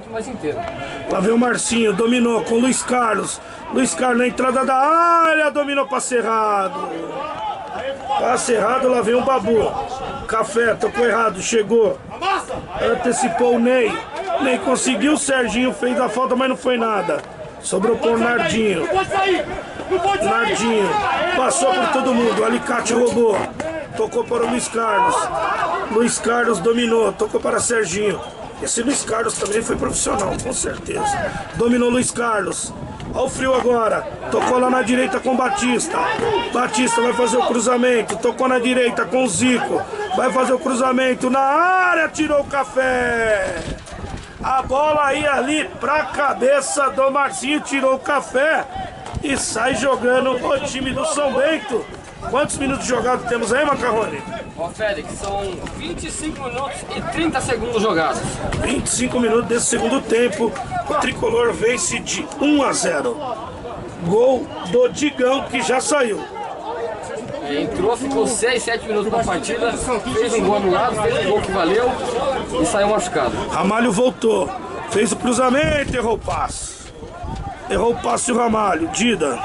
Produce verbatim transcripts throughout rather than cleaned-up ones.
muito mais inteiro. Lá vem o Marcinho, dominou com o Luiz Carlos. Luiz Carlos na entrada da área, dominou para Cerrado. Para Cerrado, lá vem o Babu. Café, tocou errado, chegou. Antecipou o Ney. Ney conseguiu, o Serginho fez a falta, mas não foi nada. Sobrou com o Nardinho. Nardinho passou por todo mundo, o Alicate roubou. Tocou para o Luiz Carlos. Luiz Carlos dominou, tocou para Serginho. Esse Luiz Carlos também foi profissional, com certeza. Dominou Luiz Carlos. Olha o frio agora. Tocou lá na direita com Batista. Batista vai fazer o cruzamento. Tocou na direita com o Zico. Vai fazer o cruzamento na área. Tirou o Café. A bola ia ali pra cabeça do Marcinho. Tirou o Café. E sai jogando o time do São Bento. Quantos minutos jogados temos aí, Macarrone? Ó, Félix, são vinte e cinco minutos e trinta segundos jogados. vinte e cinco minutos desse segundo tempo. O Tricolor vence de um a zero. Gol do Digão, que já saiu. É, entrou, ficou seis, sete minutos na partida, fez um gol anulado, fez um gol que valeu e saiu machucado. Ramalho voltou, fez o cruzamento, errou o passe. Errou o passe o Ramalho. Dida.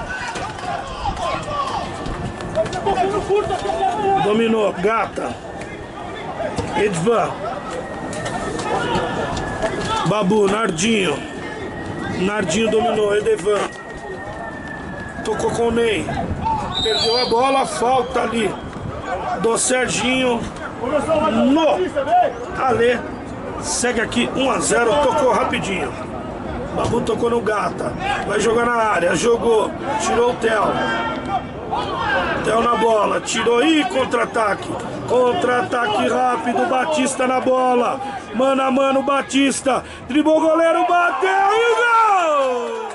Dominou, Gata. Edvan. Babu, Nardinho. Nardinho dominou, Edevan. Tocou com o Ney. Perdeu a bola, falta ali do Serginho no Ale. Segue aqui um a zero, tocou rapidinho. Babu tocou no Gata. Vai jogar na área, jogou, tirou o Theo. Theo na bola, tirou e contra-ataque. Contra-ataque rápido, Batista na bola. Mano a mano, Batista. Driblou o goleiro, bateu e gol!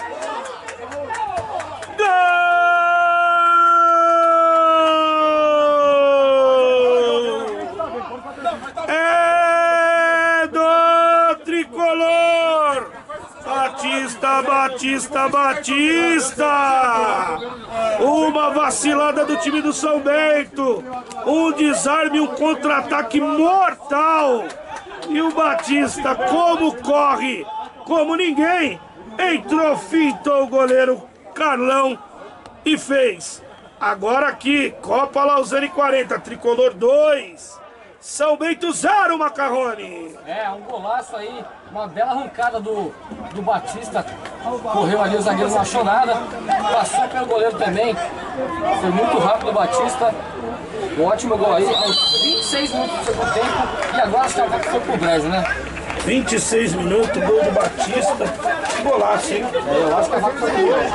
Gol! É do Tricolor! Batista, Batista, Batista! Uma vacilada do time do São Bento. Um desarme, um contra-ataque mortal. E o Batista, como corre, como ninguém, entrou, fintou o goleiro Carlão e fez. Agora aqui, Copa Lausanne quarenta, Tricolor dois. São Bento zero, Macarrone. É, um golaço aí, uma bela arrancada do, do Batista. Correu ali, o zagueiro não achou nada. Passou pelo goleiro também. Foi muito rápido o Batista. Um ótimo gol aí, aos vinte e seis minutos do segundo tempo. E agora acho que a foi pro brejo, né? vinte e seis minutos, gol do Batista. Golaço, hein? É, eu acho que a vaca foi pro brejo.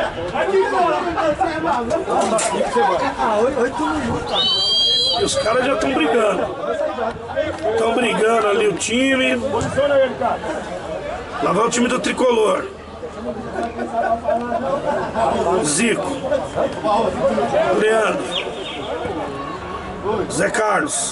E os caras já estão brigando. Estão brigando ali o time. Lá vai o time do Tricolor. Zico. Leandro. Zé Carlos.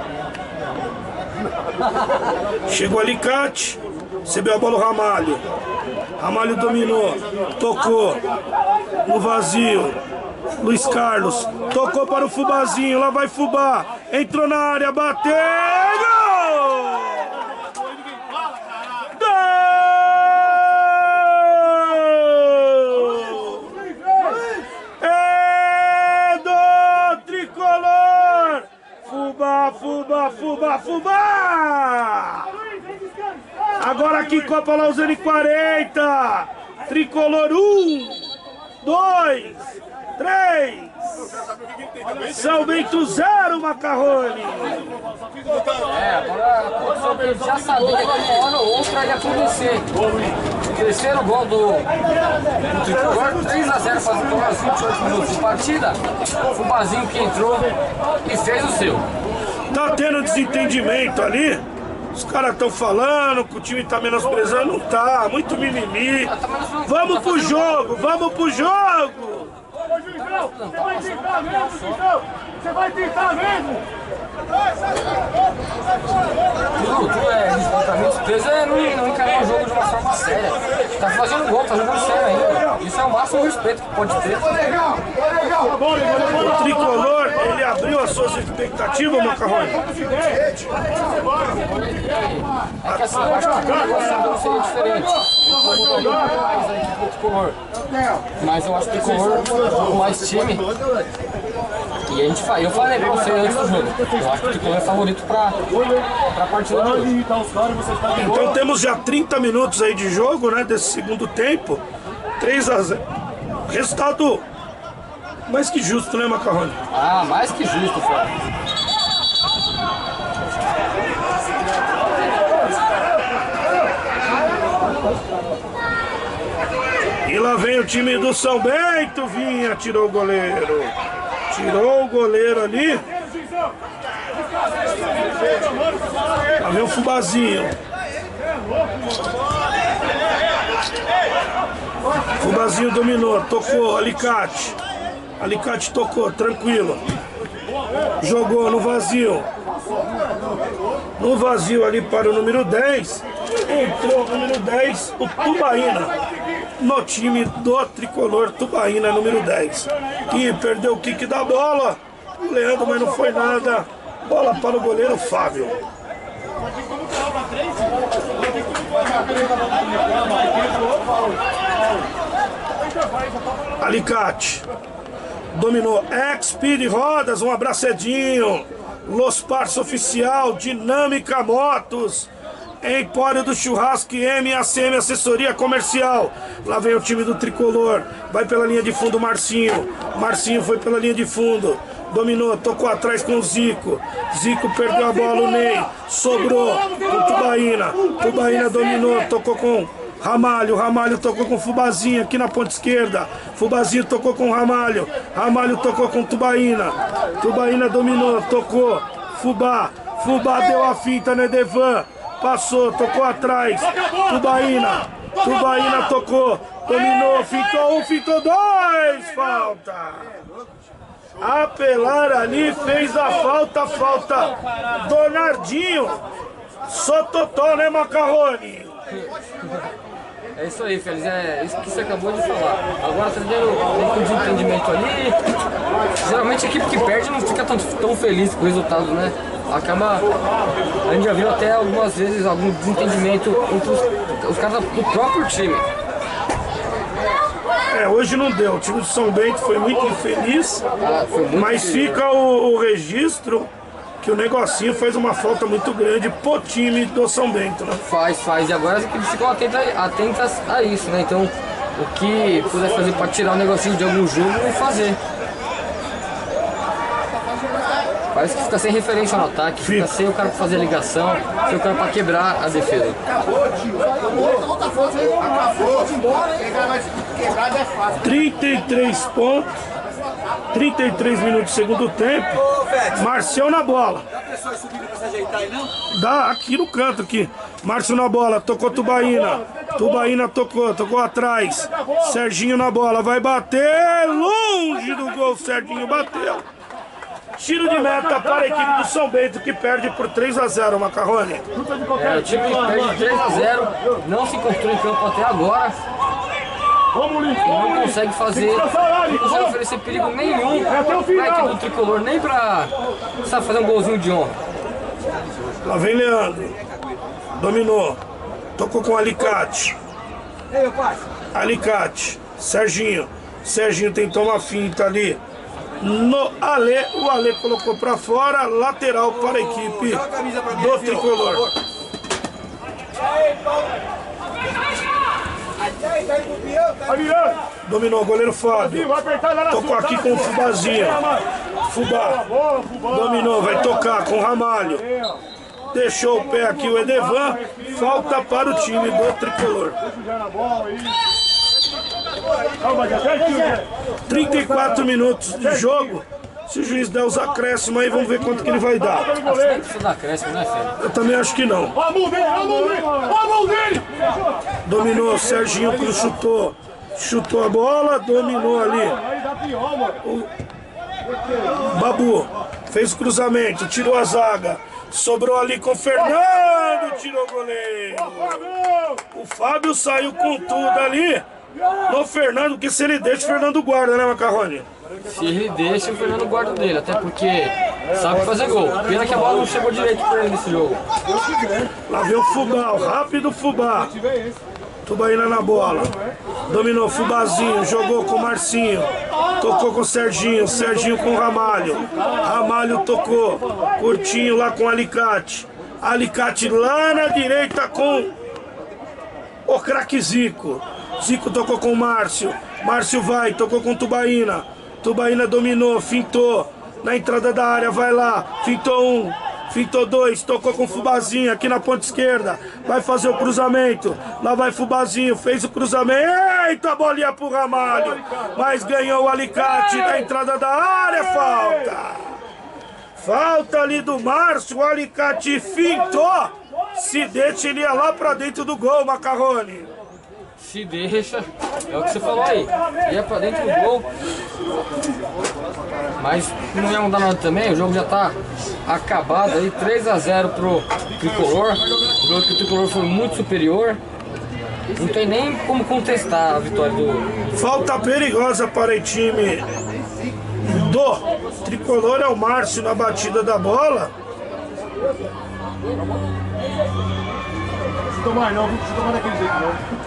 Chegou o Alicate. Recebeu a bola o Ramalho. Ramalho dominou. Tocou. No vazio. Luiz Carlos, tocou para o Fubazinho, lá vai Fubá, entrou na área, bateu, gol! Gol! É do Tricolor! Fubá, Fubá, Fubá, Fubá! Agora aqui Copa Lausanne quarenta, Tricolor um, dois, três, São Bento zero, Macarrone. É, agora aconteceu que ele já sabia que uma hora ou outra ia acontecer. O terceiro gol do, do Tricolor, três a zero, fazendo aos vinte e oito minutos de partida. O Fubazinho que entrou e fez o seu. Tá tendo desentendimento ali? Os caras estão falando que o time tá menosprezando. Não tá, muito mimimi. Vamos pro jogo, vamos pro jogo! Ô, Juizão, você vai tentar mesmo, Juizão? Você vai tentar mesmo? Tudo, tudo é despontamento. Peso é não, não encarar o jogo de uma forma séria. Tá fazendo gol, tá jogando sério ainda. Isso é o máximo respeito que pode ter. O tricolor, ele abriu as suas expectativas, Macarrone? É que assim, eu acho que o negócio seria diferente. Eu mais a equipe do tricolor. Mas eu acho que o tricolor com mais time. E a gente fa... eu falei pra você antes do jogo. Eu acho que o tricolor é favorito pra, pra partida de hoje. Então temos já trinta minutos aí de jogo, né? Desse segundo tempo. três a zero. Resultado mais que justo, né, Macarrone? Ah, mais que justo, Fábio. E lá vem o time do São Bento, vinha, tirou o goleiro. Tirou o goleiro ali. Lá vem o Fubazinho. Fubazinho dominou, tocou, Alicate. Alicate tocou, tranquilo. Jogou no vazio. No vazio ali para o número dez. Entrou o número dez, o Tubaína. No time do tricolor, Tubaína, número dez. Que perdeu o kick da bola. O Leandro, mas não foi nada. Bola para o goleiro Fábio. Alicate. Dominou. X-Speed Rodas, um abraçadinho. Los Parça Oficial, Dinâmica Motos. Empório do Churrasco e M A C M Assessoria Comercial. Lá vem o time do tricolor. Vai pela linha de fundo Marcinho. Marcinho foi pela linha de fundo. Dominou, tocou atrás com o Zico. Zico perdeu a bola, o Ney. Sobrou o Tubaína. Tubaína dominou, tocou com Ramalho. Ramalho tocou com Fubazinho aqui na ponta esquerda. Fubazinho tocou com Ramalho. Ramalho tocou com Tubaína. Tubaína dominou, tocou. Fubá. Fubá deu a finta, né, Devan? Passou, tocou atrás. Tubaína. Tubaína tocou. Dominou, fintou um, fintou dois. Falta. Apelar ali, fez a falta, falta. Donardinho. Sototó, né, Macarrone? É isso aí, Félix, é isso que você acabou de falar. Agora tá tendo um desentendimento ali. Geralmente a equipe que perde não fica tão, tão feliz com o resultado, né? Acaba. A gente já viu até algumas vezes algum desentendimento entre os, os caras do próprio time. É, hoje não deu. O time do São Bento foi muito infeliz, Ah, foi muito mas infeliz, fica o, o registro que o negocinho fez uma falta muito grande pro time do São Bento, né? Faz, faz. E agora as equipes ficam atentas, atentas a isso, né? Então, o que puder fazer para tirar o negocinho de algum jogo, vão fazer. Parece que fica sem referência no ataque, fica, fica sem o cara pra fazer a ligação, sem o cara pra quebrar a defesa. trinta e três pontos, trinta e três minutos do segundo tempo. Marcial na bola. Dá aqui no canto aqui. Márcio na bola, tocou Tubaína. Tubaína tocou, tocou atrás. Serginho na bola, vai bater longe do gol. Serginho bateu. Tiro de meta para a equipe do São Bento, que perde por três a zero, Macarrone. É, o time perde três a zero, não se encontrou em campo até agora. Não consegue fazer, não consegue oferecer perigo nenhum para a equipe do tricolor, nem para sabe, fazer um golzinho de honra. Lá vem Leandro. Dominou. Tocou com Alicate. Alicate. Serginho. Serginho tentou uma finta ali no Ale. O Ale colocou para fora. Lateral para a equipe do tricolor. Dominou o goleiro Fábio. Tocou aqui com o Fubazinho. Fubá. Dominou, vai tocar com o Ramalho. Deixou o pé aqui o Edevan. Falta para o time do tricolor. trinta e quatro minutos de jogo. Se o juiz der os acréscimos aí, vamos ver quanto que ele vai dar. Isso dá acréscimo, né, Félix? Eu também acho que não. Dominou, Serginho Cruz chutou. Chutou a bola, dominou ali. O Babu. fez o cruzamento, tirou a zaga, sobrou ali com o Fernando, tirou o goleiro. O Fábio saiu com tudo ali no Fernando, porque se ele deixa, o Fernando guarda, né, Macarrone? Se ele deixa, o Fernando guarda dele, até porque sabe fazer gol. Pena que a bola não chegou direito pra ele nesse jogo. Lá vem o Fubá, o rápido Fubá. Tubaína na bola. Dominou, Fubazinho, jogou com o Marcinho. Tocou com o Serginho, Serginho com o Ramalho. Ramalho tocou, curtinho lá com o Alicate. Alicate lá na direita com o craque Zico. Zico tocou com o Márcio. Márcio vai, tocou com o Tubaína. Tubaína dominou, fintou. Na entrada da área, vai lá. Fintou um, fintou dois. Tocou com o Fubazinho aqui na ponta esquerda. Vai fazer o cruzamento. Lá vai Fubazinho, fez o cruzamento. Eita, bolinha pro Ramalho. Mas ganhou o Alicate na entrada da área. Falta. Falta ali do Márcio. O Alicate fintou. Se deixa, ele ia lá pra dentro do gol, Macarrone. Se deixa, é o que você falou aí, ia pra dentro do gol, mas não ia mudar nada também, o jogo já tá acabado aí, três a zero pro Tricolor, o jogo que o Tricolor foi muito superior, não tem nem como contestar a vitória do... Falta perigosa para o time do Tricolor, é o Márcio na batida da bola. Se tomar não, se tomar daquele jeito não.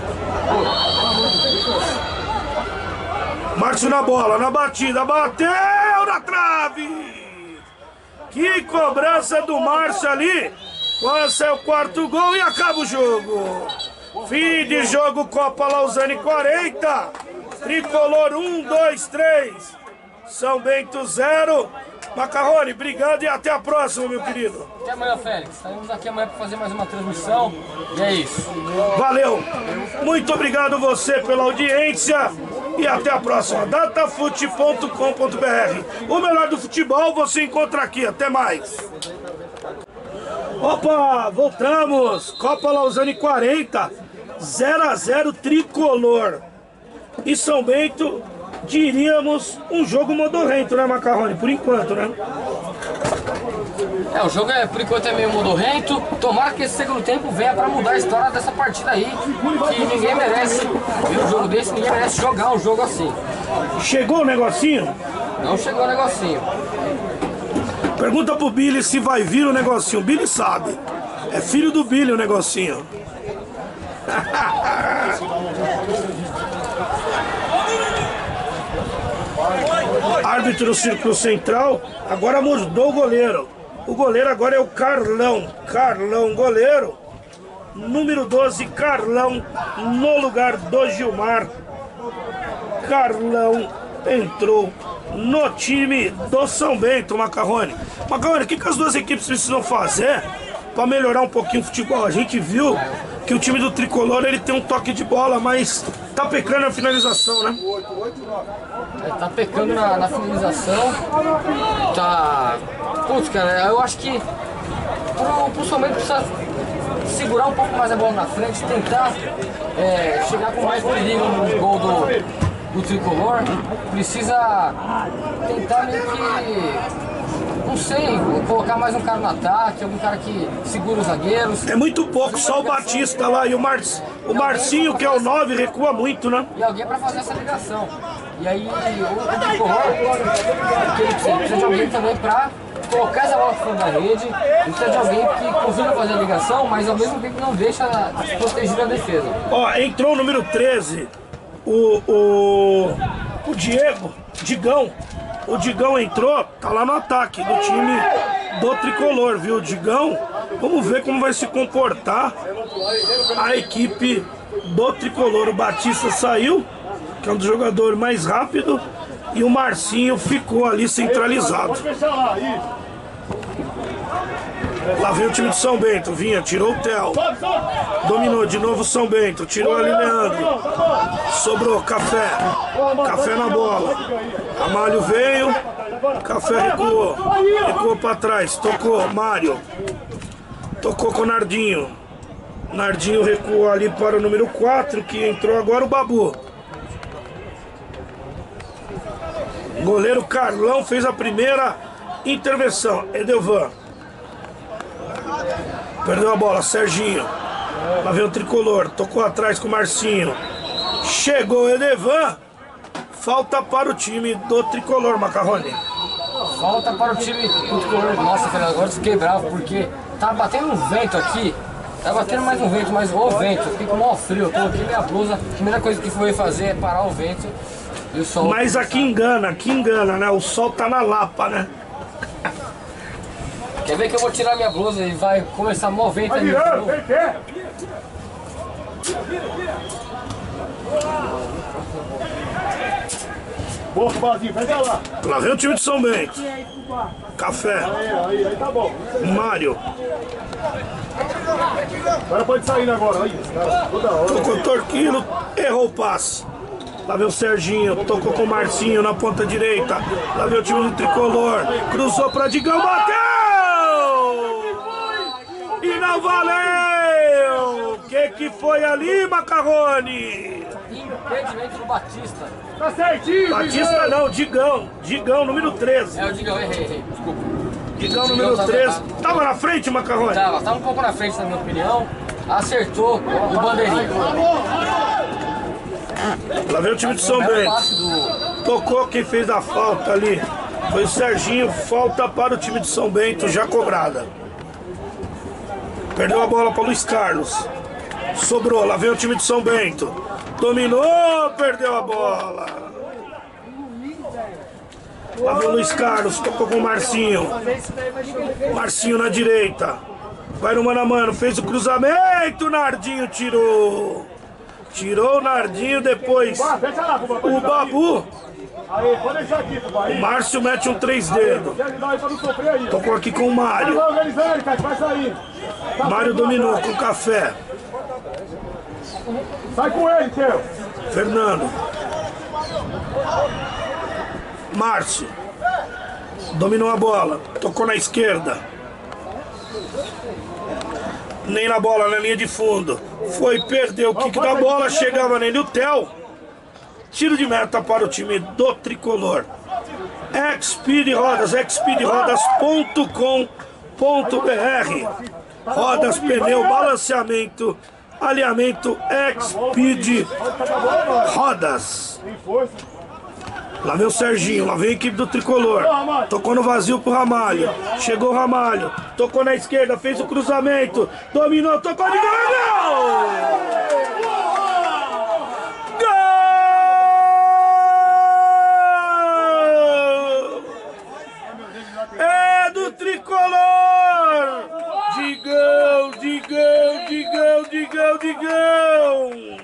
Márcio na bola, na batida, bateu na trave! Que cobrança do Márcio ali! Quase é o quarto gol e acaba o jogo! Fim de jogo, Copa Lausanne quarenta, Tricolor um, dois, três, São Bento zero. Macarrone, obrigado e até a próxima, meu querido. Até amanhã, Félix. Estaremos aqui amanhã para fazer mais uma transmissão. E é isso. Valeu. Muito obrigado você pela audiência e até a próxima. datafute ponto com ponto br. O melhor do futebol você encontra aqui. Até mais. Opa, voltamos. Copa Lausanne quarenta, zero a zero Tricolor. E São Bento, diríamos, um jogo modorrento, né, Macarrone? Por enquanto, né? É, o jogo é, por enquanto é meio modorrento. Tomara que esse segundo tempo venha pra mudar a história dessa partida aí. Que ninguém merece ver um jogo desse, ninguém merece jogar um jogo assim. Chegou o negocinho? Não chegou o negocinho. Pergunta pro Billy se vai vir o negocinho. O Billy sabe. É filho do Billy o negocinho. Árbitro no círculo central. Agora mudou o goleiro. O goleiro agora é o Carlão. Carlão, goleiro. Número doze, Carlão, no lugar do Gilmar. Carlão entrou no time do São Bento, Macarrone. Macarrone, o que, que as duas equipes precisam fazer para melhorar um pouquinho o futebol? A gente viu que o time do Tricolor ele tem um toque de bola, mas tá pecando na finalização, né? É, tá pecando na, na finalização. Tá. Putz, cara, eu acho que pro, pro São Bento precisa segurar um pouco mais a bola na frente, tentar é, chegar com mais perigo no gol do, do Tricolor. Precisa tentar meio que, não sei, colocar mais um cara no ataque, algum cara que segura os zagueiros. É muito pouco, só o Batista lá e o, Mar... o Marcinho, que é o nove, recua muito, né? E alguém pra fazer essa ligação. E aí o, o Tricolor, porque ele precisa, precisa de alguém também pra colocar essa bola fora da rede, precisa de alguém que consiga fazer a ligação, mas ao mesmo tempo não deixa proteger a defesa. Ó, entrou o número treze, o, o, o Diego, Digão. O Digão entrou, tá lá no ataque do time do Tricolor, viu? Digão, vamos ver como vai se comportar a equipe do Tricolor. O Batista saiu, que é um dos jogadores mais rápidos, e o Marcinho ficou ali centralizado. Lá vem o time de São Bento, vinha, tirou o Theo, dominou de novo o São Bento, tirou ali Leandro, sobrou Café, Café na bola, Ramalho veio, Café recuou, recuou para trás, tocou Mário, tocou com o Nardinho, Nardinho recuou ali para o número quatro, que entrou agora o Babu. Goleiro Carlão fez a primeira Intervenção, Edevan. Perdeu a bola, Serginho. Lá vem o tricolor, tocou atrás com o Marcinho. Chegou o Edevan. Falta para o time do tricolor, Macarrone. Falta para o time do tricolor. Nossa, cara, agora eu fiquei bravo porque tá batendo um vento aqui. Tá batendo mais um vento, mas o vento. Eu fiquei com maior frio. Eu coloquei minha blusa. A primeira coisa que foi fazer é parar o vento e o sol. Mas aqui engana, aqui engana, né? O sol tá na lapa, né? Quer ver que eu vou tirar minha blusa e vai começar a mover vento aí? Boa, Cubazinho, pega lá. Lá vem o time de São Bento. Café. Aí, aí, aí tá bom. Mário. Agora pode sair agora, aí. Cara, toda hora. Tocou o Torquilo, errou o passe. Lá vem o Serginho, tocou com o Marcinho na ponta direita. Lá vem o time do tricolor. Cruzou pra Digão, bateu! E não valeu! O que que foi ali, Macarrone? Impedimento do Batista. Tá certinho, Batista não, Digão. Digão, número treze. É, eu digo, eu errei, errei. Desculpa. Digão, número tava treze. errado. Tava na frente, Macarrone? Tava, tava um pouco na frente, na minha opinião. Acertou o bandeirinho. Lá vem o time de São Belo Bento. passe do... Tocou quem fez a falta ali. Foi o Serginho, falta para o time de São Bento, já cobrada. Perdeu a bola para o Luiz Carlos. Sobrou, lá vem o time de São Bento. Dominou, perdeu a bola. Lá vem o Luiz Carlos, tocou com o Marcinho. Marcinho na direita. Vai no mano a mano, fez o cruzamento, Nardinho tirou. Tirou o Nardinho, depois Fecha lá, Cuba. o Babu. Aí, pode deixar aqui, Cuba. Aí. O Márcio mete um três dedos. Quer ajudar aí pra não sofrer aí. Tocou aqui com o Vai Mário. lá organizando ele, cara, vai sair. Tá Mário saindo dominou lá com atrás. Café. Sai com ele, Theo. Fernando. Márcio. Dominou a bola. Tocou na esquerda. Nem na bola, na linha de fundo. Foi, perdeu o kick da bola. Chegava nele o Theo. Tiro de meta para o time do tricolor. Xpeed Rodas, xpeed rodas ponto com ponto br. Rodas, pneu, balanceamento, alinhamento, Xpeed Rodas. Tem força. Lá vem o Serginho, lá vem a equipe do tricolor. Tocou no vazio pro Ramalho. Chegou o Ramalho, tocou na esquerda, fez o cruzamento, dominou, tocou de gol! É do tricolor! Digão, Digão, Digão, Digão, Digão!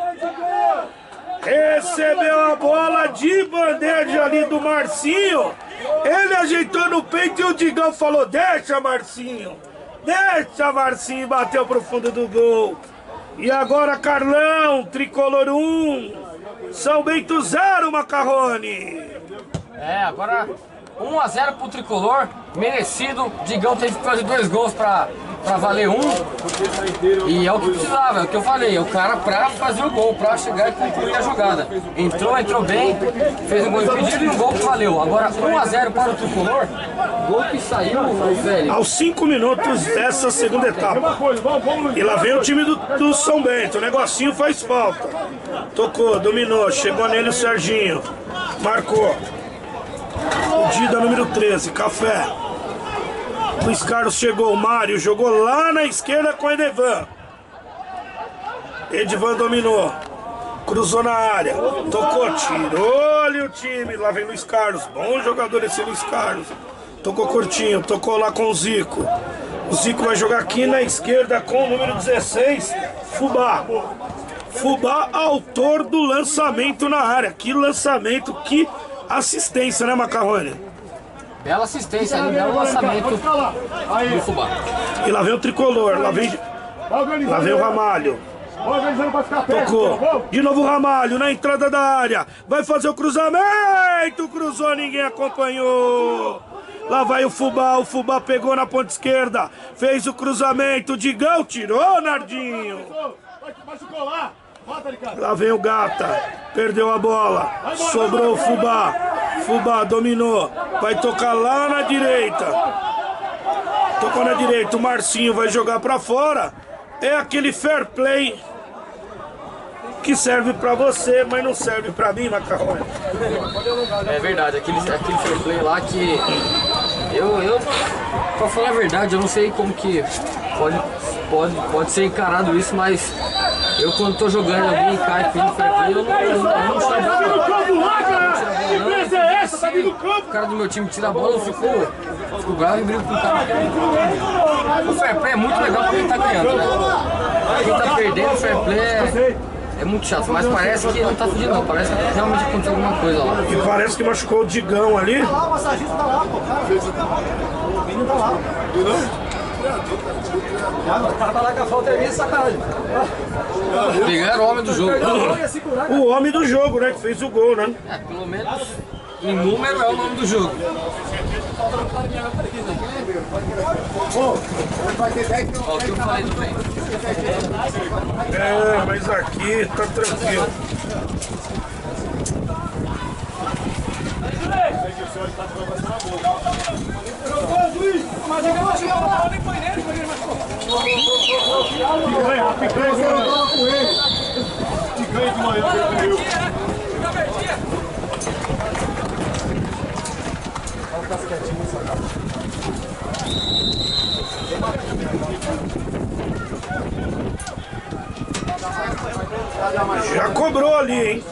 Recebeu a bola de bandeja ali do Marcinho. Ele ajeitou no peito e o Digão falou: deixa, Marcinho, deixa, Marcinho, e bateu pro fundo do gol. E agora Carlão, tricolor um, São Bento zero, Macarrone. É, agora um a zero pro tricolor, merecido. Digão teve que fazer dois gols pra, pra valer um. E é o que precisava, é o que eu falei, o cara pra fazer o gol, pra chegar e concluir a jogada. Entrou, entrou bem, fez um gol impedido e um gol que valeu. Agora um a zero para o tricolor, gol que saiu, velho. Aos cinco minutos dessa segunda etapa. Uma coisa, vamos, vamos. E lá vem o time do, do São Bento, o negocinho faz falta. Tocou, dominou, chegou nele o Serginho. Marcou. O Dida número treze, Café. Luiz Carlos chegou, o Mário jogou lá na esquerda com o Edevan. Edivan dominou. Cruzou na área. Tocou, tirou-lhe o time. Lá vem Luiz Carlos. Bom jogador esse Luiz Carlos. Tocou curtinho, tocou lá com o Zico. O Zico vai jogar aqui na esquerda com o número dezesseis, Fubá. Fubá, autor do lançamento na área. Que lançamento, que assistência, né, Macarrone? Bela assistência ali, belo lançamento do Fubá. E lá vem o tricolor, lá vem, lá vem o Ramalho. Organizando pra ficar perto. Tocou. De novo o Ramalho na entrada da área. Vai fazer o cruzamento. Cruzou, ninguém acompanhou. Lá vai o Fubá. O Fubá pegou na ponta esquerda. Fez o cruzamento. Digão tirou, Nardinho. Machucou lá. Mata ele, cara. Lá vem o Gata. Perdeu a bola. Sobrou o Fubá. Fubá dominou. Vai tocar lá na direita. Tocou na direita, o Marcinho vai jogar pra fora. É aquele fair play que serve pra você, mas não serve pra mim, Macarrone. É verdade, aquele, aquele fair play lá que eu, eu, pra falar a verdade, eu não sei como que pode, pode, pode ser encarado isso, mas eu quando tô jogando alguém e cai pelo fair play, eu não, eu não, eu não tiro a bola. O cara do meu time tira a bola, eu fico, fico bravo e brigo com o cara. O fair play é muito legal pra quem tá ganhando, né? Quem tá perdendo, o fair play é... É muito chato, mas parece que não tá fugindo não, parece que realmente aconteceu alguma coisa lá. E parece que machucou o Digão ali. Tá lá, o massagista tá lá, pô, cara. O menino tá lá. O cara tá lá com a falta é minha, sacanagem. Pegaram o homem do jogo. O homem do jogo, né, que fez o gol, né? É, pelo menos em número é o nome do jogo. Ó, o que eu falei do bem. É, mas aqui tá tranquilo. Picanha, picanha, picanha de manhã, meu. Já cobrou ali, hein?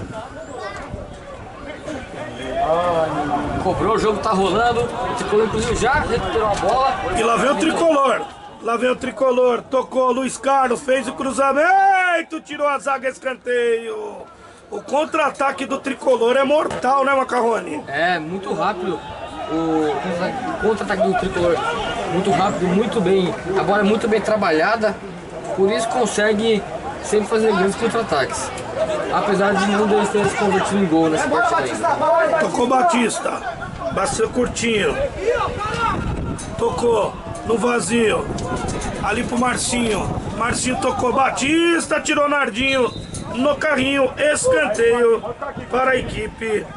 Cobrou, o jogo tá rolando. O Tricolor inclusive já recuperou a bola. E lá vem o Tricolor. Lá vem o Tricolor. Tocou, Luiz Carlos fez o cruzamento. Tirou a zaga, escanteio. O contra-ataque do Tricolor é mortal, né, Macarrone? É, muito rápido. O contra-ataque do Tricolor muito rápido, muito bem. A bola é muito bem trabalhada. Por isso consegue sempre fazer grandes contra-ataques. Apesar de não deles terem se convertido em gol nessa partida ainda. Tocou Batista. Batista curtinho. Tocou no vazio. Ali pro Marcinho. Marcinho tocou Batista, tirou Nardinho no carrinho. Escanteio para a equipe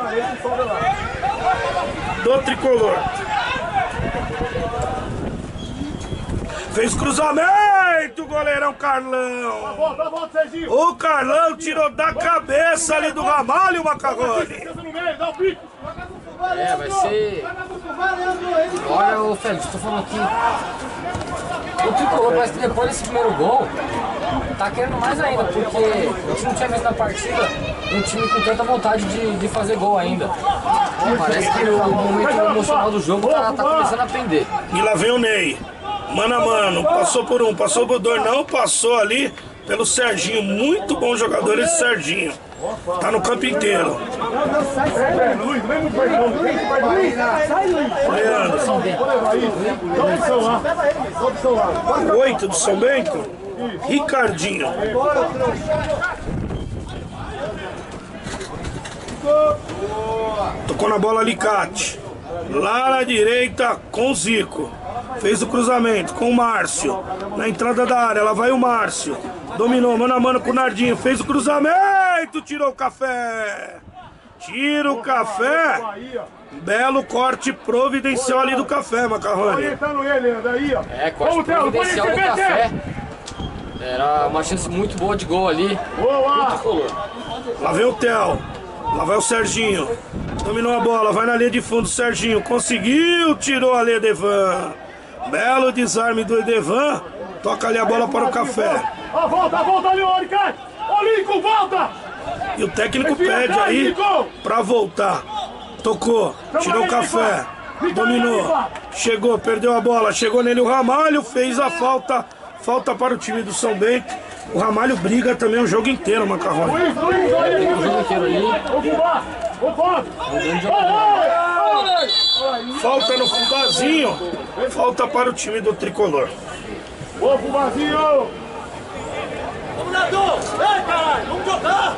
do Tricolor. Fez cruzamento, goleirão Carlão. Volta, volta, Serginho. O Carlão tirou da cabeça ali do Ramalho, Macarrone. Dá o pico. É, vai ser... Olha o Félix, tô falando aqui. O Tricolor parece que depois desse primeiro gol tá querendo mais ainda, porque a gente não tinha visto na partida um time com tanta vontade de, de fazer gol ainda. Parece que o momento emocional do jogo tá, tá começando a pender. E lá vem o Ney. Mano a mano, passou por um, passou por dois, não passou ali pelo Serginho. Muito bom jogador esse Serginho. Tá no campo inteiro. Leandro. Oito do São Bento. Ricardinho. Tocou na bola Alicate. Lá na direita com o Zico. Fez o cruzamento com o Márcio. Na entrada da área, lá vai o Márcio. Dominou, mano a mano com o Nardinho. Fez o cruzamento, tirou o café. Tira o café. Belo corte providencial ali do café, Macarrone. É, corte providencial do café. Era uma chance muito boa de gol ali. Muito color. Lá vem o Theo. Lá vai o Serginho. Dominou a bola, vai na linha de fundo o Serginho. Conseguiu, tirou ali Edevan. Belo desarme do Edevan. Toca ali a bola para o café. A volta, a volta ali, o Alicate. Ô, Lincoln, volta! E o técnico pede aí para voltar. Tocou, tirou o café. Dominou. Chegou, perdeu a bola. Chegou nele o Ramalho, fez a falta. Falta para o time do São Bento. O Ramalho briga também o jogo inteiro, Macarrone. O jogo inteiro ali. Falta no fundazinho. Falta para o time do Tricolor. Ô, Fubazinho! Vamos, Nadu! Vem, caralho! Vamos jogar!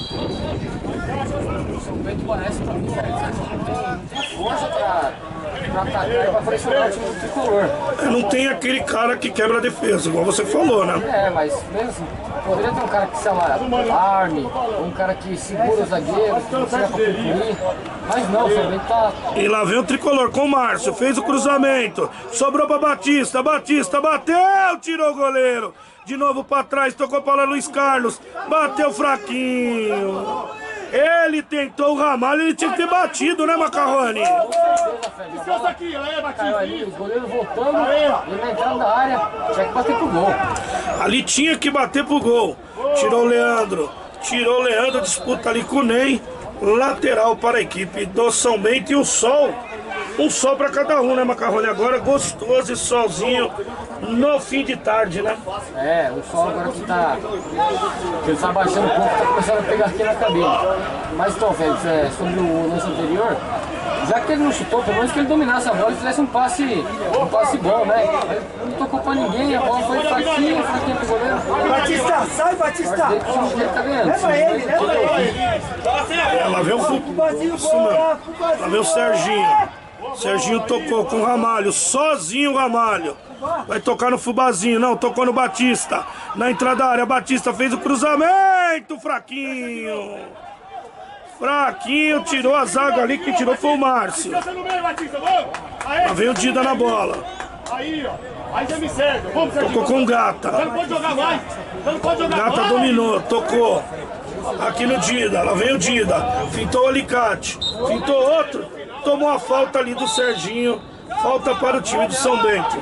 O São Bento parece pra mim, cara, não tem força pra, pra atacar e pra pressionar o time do tricolor. É, não tem aquele cara que quebra a defesa, igual você falou, né? É, mas mesmo assim, poderia ter um cara que se chama Arme, um cara que segura os zagueiros, que não tira pra concluir. Mas não, o São Bento tá. E lá vem o tricolor com o Márcio, fez o cruzamento, sobrou pra Batista, Batista bateu, tirou o goleiro. De novo pra trás, tocou para Luiz Carlos, bateu fraquinho. Ele tentou o Ramalho, ele tinha que ter batido, né, Macarrone? Descansa aqui, aí, Caiu ali, Batista. os goleiros voltando, ele na entrada da área, tinha que bater pro gol. Ali tinha que bater pro gol. Tirou o Leandro, tirou o Leandro, disputa ali com o Ney. Lateral para a equipe do São Bento e o sol. Um sol para cada um, né, Macarrone? Agora gostoso e solzinho no fim de tarde, né? É, o sol agora que tá. Que ele tá baixando um pouco, tá começando a pegar aqui na cabine. Mas então, Félix, é, sobre o lance anterior, já que ele não chutou, pelo menos que ele dominasse a bola e fizesse um passe, um passe bom, né? Ele não tocou pra ninguém, a bola foi fraquinha, fraquinha pro goleiro. Batista, sai, Batista! Ele que o time dele tá ganhando. Leva ele, leva ele! É, lá vem o Fu- Isso mesmo. Lá vem o Serginho. Serginho tocou com o Ramalho, sozinho o Ramalho. Vai tocar no Fubazinho, não, tocou no Batista. Na entrada da área, Batista fez o cruzamento, fraquinho. Fraquinho, tirou a zaga ali, quem tirou foi o Márcio. Descansa no meio, Batista, vamos. Aí, Lá vem o Dida na bola. aí, ó. Aí já me serve. Vamos, Serginho. Tocou com o Você Gata. não pode jogar mais. Você não pode jogar Gata mais. dominou, tocou. Aqui no Dida, lá vem o Dida. Fintou o alicate. Fintou outro. Tomou a falta ali do Serginho. Falta para o time de São Bento.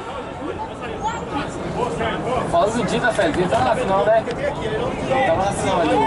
Falando do Dida, Félix, ele tá na final, né? Tava na final ali.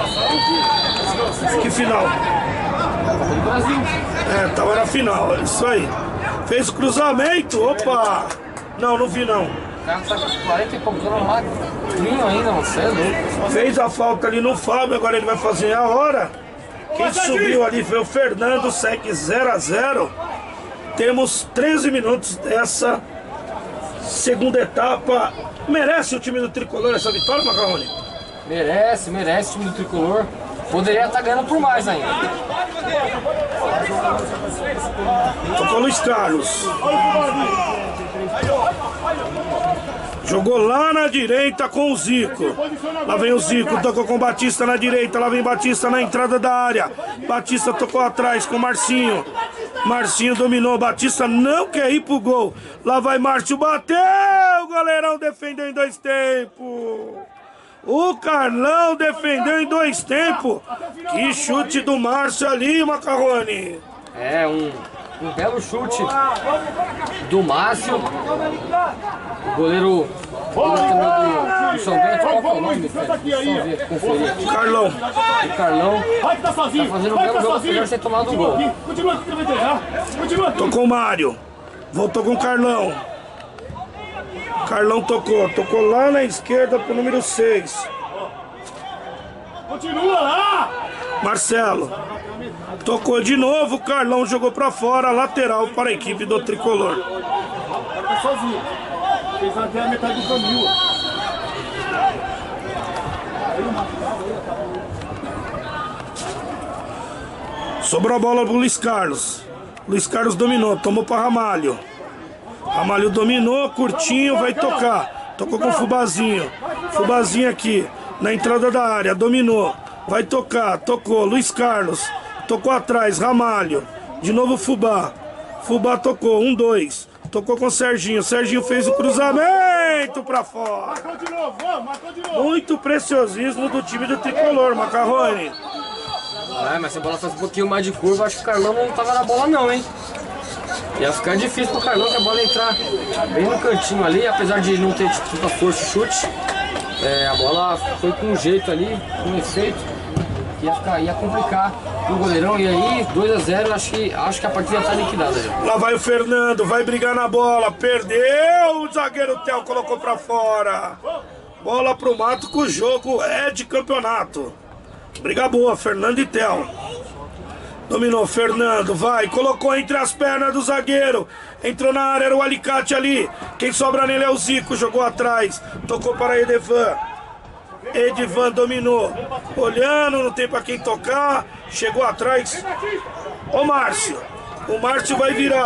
Que final? Copa do Brasil. É, tava na final, é isso aí. Fez o cruzamento, opa! Não, não vi não. O cara tá com quarenta e poucos anos magrinho ainda, não sei, louco. Fez a falta ali no Fábio, agora ele vai fazer a hora. Quem subiu ali foi o Fernando, segue zero a zero. Temos treze minutos dessa segunda etapa. Merece o time do Tricolor essa vitória, Macarrone? Merece, merece o time do Tricolor. Poderia estar ganhando por mais ainda. Tocou Luiz Carlos. Jogou lá na direita com o Zico. Lá vem o Zico, tocou com o Batista na direita. Lá vem Batista na entrada da área. Batista tocou atrás com o Marcinho. Marcinho dominou. Batista não quer ir pro gol. Lá vai Márcio, bateu. O goleirão defendeu em dois tempos. O Carlão defendeu em dois tempos. Que chute do Márcio ali, Macarrone. É, um, um belo chute do Márcio. O goleiro do, do São Bento, qual que é o nome, Félix? Só ver, conferir. Carlão. O Carlão Vai que tá sozinho. tá fazendo um Vai belo que tá jogo, sozinho. apesar de ter tomado um Continua gol. aqui. Continua aqui que vai entregar. Continua aqui. Tocou o Mário. Voltou com o Carlão. Carlão tocou. Tocou lá na esquerda pro número seis. Continua lá. Marcelo. Tocou de novo. O Carlão jogou pra fora. Lateral para a equipe do Tricolor. Tá sozinho. Fez até a metade do caminho. Sobrou a bola pro Luiz Carlos. Luiz Carlos dominou. Tomou para Ramalho. Ramalho dominou. Curtinho. Vai tocar. Tocou com o Fubazinho. Fubazinho aqui. Na entrada da área. Dominou. Vai tocar. Tocou. Luiz Carlos. Tocou atrás. Ramalho. De novo Fubá. Fubá tocou. Um, dois. Tocou com o Serginho. Serginho fez o cruzamento pra fora. Marcou de novo. Vamos, marcou de novo. Muito preciosismo do time do Tricolor, Macarrone. Ah, mas se a bola fosse um pouquinho mais de curva, acho que o Carlão não tava na bola não, hein? Ia ficar difícil pro Carlão que a bola entrar bem no cantinho ali, apesar de não ter tipo, tanta força o chute. É, a bola foi com um jeito ali, com efeito. Ia, ficar, ia complicar o goleirão. E aí, dois a zero, acho que, acho que a partida tá liquidada já. Lá vai o Fernando, vai brigar na bola. Perdeu, o zagueiro Theo colocou pra fora. Bola pro mato, que o jogo é de campeonato. Briga boa, Fernando e Theo. Dominou, Fernando, vai, colocou entre as pernas do zagueiro. Entrou na área, era o alicate ali. Quem sobra nele é o Zico, jogou atrás. Tocou para Edivan. Edivan dominou. Olhando, não tem pra quem tocar. Chegou atrás. Ô Márcio. O Márcio vai virar.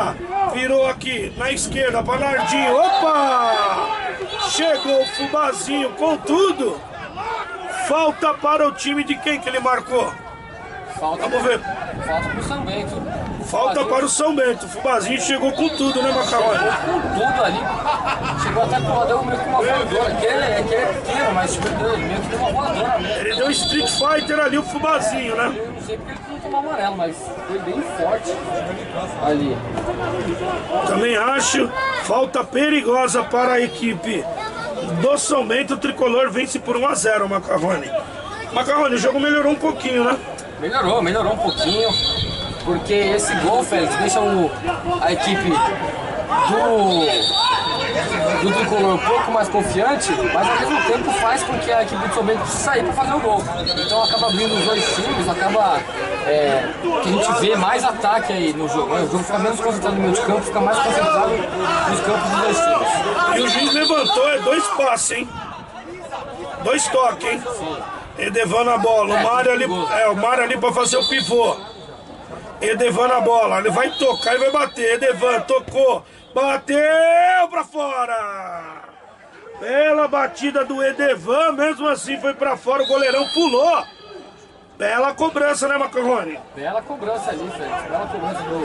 Virou aqui na esquerda para Nardinho. Opa! Chegou o Fubazinho com tudo. Falta para o time de quem que ele marcou? Falta, Vamos ver. Falta pro São Bento. Falta para o São Bento. O Fubazinho chegou com tudo, né, Macarrone? Com tudo ali. Chegou até com deu meio que uma voadora. Que ele, é, que ele é pequeno, mas tipo, deu meio que deu uma voadora mesmo. Ele deu Street Fighter ali, o Fubazinho, né? Eu não sei porque ele não tomou amarelo, mas foi bem forte ali. Também acho. Falta perigosa para a equipe do São Bento. O tricolor vence por um a zero, Macarrone. Macarrone, o jogo melhorou um pouquinho, né? Melhorou, melhorou um pouquinho. Porque esse gol, Félix, deixa o, a equipe do, do tricolor um pouco mais confiante, mas ao mesmo tempo faz com que a equipe do São Bento precise sair para fazer o gol. Então acaba abrindo os dois times, acaba é, que a gente vê mais ataque aí no jogo. O jogo fica menos concentrado no meio de campo, fica mais concentrado nos campos dos dois times. E o juiz levantou, é dois passes, hein? Dois toques, hein? Sim. Edevan na bola, o Mário ali, é, o Mário ali para fazer o pivô. Edevan na bola, ele vai tocar e vai bater. Edevan tocou, bateu pra fora. Bela batida do Edevan, mesmo assim foi pra fora, o goleirão pulou. Bela cobrança, né, Macarrone? Bela cobrança ali, Félix. Bela cobrança do.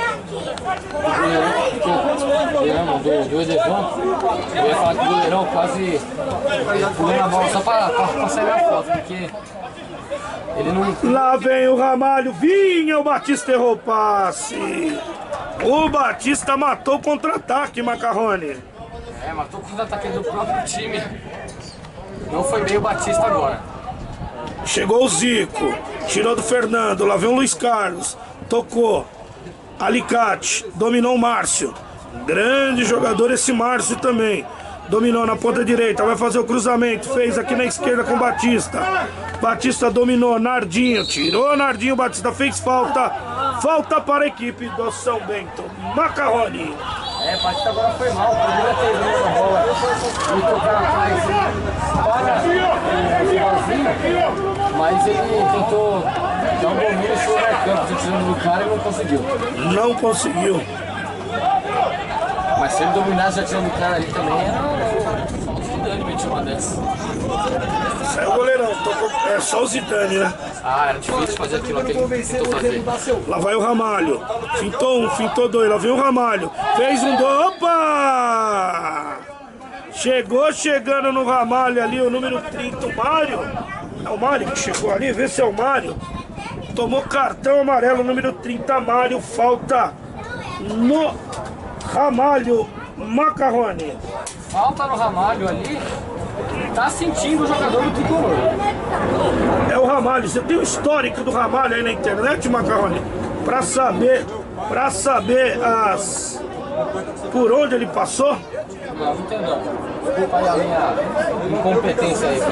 Do, do, do Edevan. Eu ia falar que o goleirão quase pulou na bola só pra, pra, pra sair na foto, porque ele não. Lá vem o Ramalho, vinha, o Batista errou o passe. O Batista matou o contra-ataque, Macarrone. É, matou o contra-ataque do próprio time. Não foi bem o Batista agora. Chegou o Zico, tirou do Fernando, lá vem o Luiz Carlos, tocou, Alicate, dominou o Márcio, grande jogador esse Márcio também, dominou na ponta direita, vai fazer o cruzamento, fez aqui na esquerda com o Batista, Batista dominou, Nardinho, tirou Nardinho, Batista fez falta, falta para a equipe do São Bento, Macarrone. É, o Batista agora foi mal, poderia ter vindo a bola e tocar atrás para o sozinho, mas ele tentou dar um domínio sobre o campo, tirando do cara e não conseguiu. Não conseguiu. Mas se ele dominasse já tirando do cara ali também, era falta de dano meter uma dessa. Saiu o goleirão, tocou, é só o Zidane, né? Ah, era difícil fazer aquilo que ele tentou fazer. Lá vai o Ramalho, fintou um, fintou dois, lá vem o Ramalho, fez um, dois, opa! Chegou chegando no Ramalho ali, o número trinta, o Mário. É o Mário que chegou ali, vê se é o Mário. Tomou cartão amarelo, número trinta, Mário, falta no Ramalho, Macarrone. Falta no Ramalho ali, tá sentindo o jogador do tricolor. É o Ramalho, você tem o histórico do Ramalho aí na internet, Macarrone? Pra saber, pra saber as... por onde ele passou? Não, não entendo. Desculpa aí a minha incompetência aí,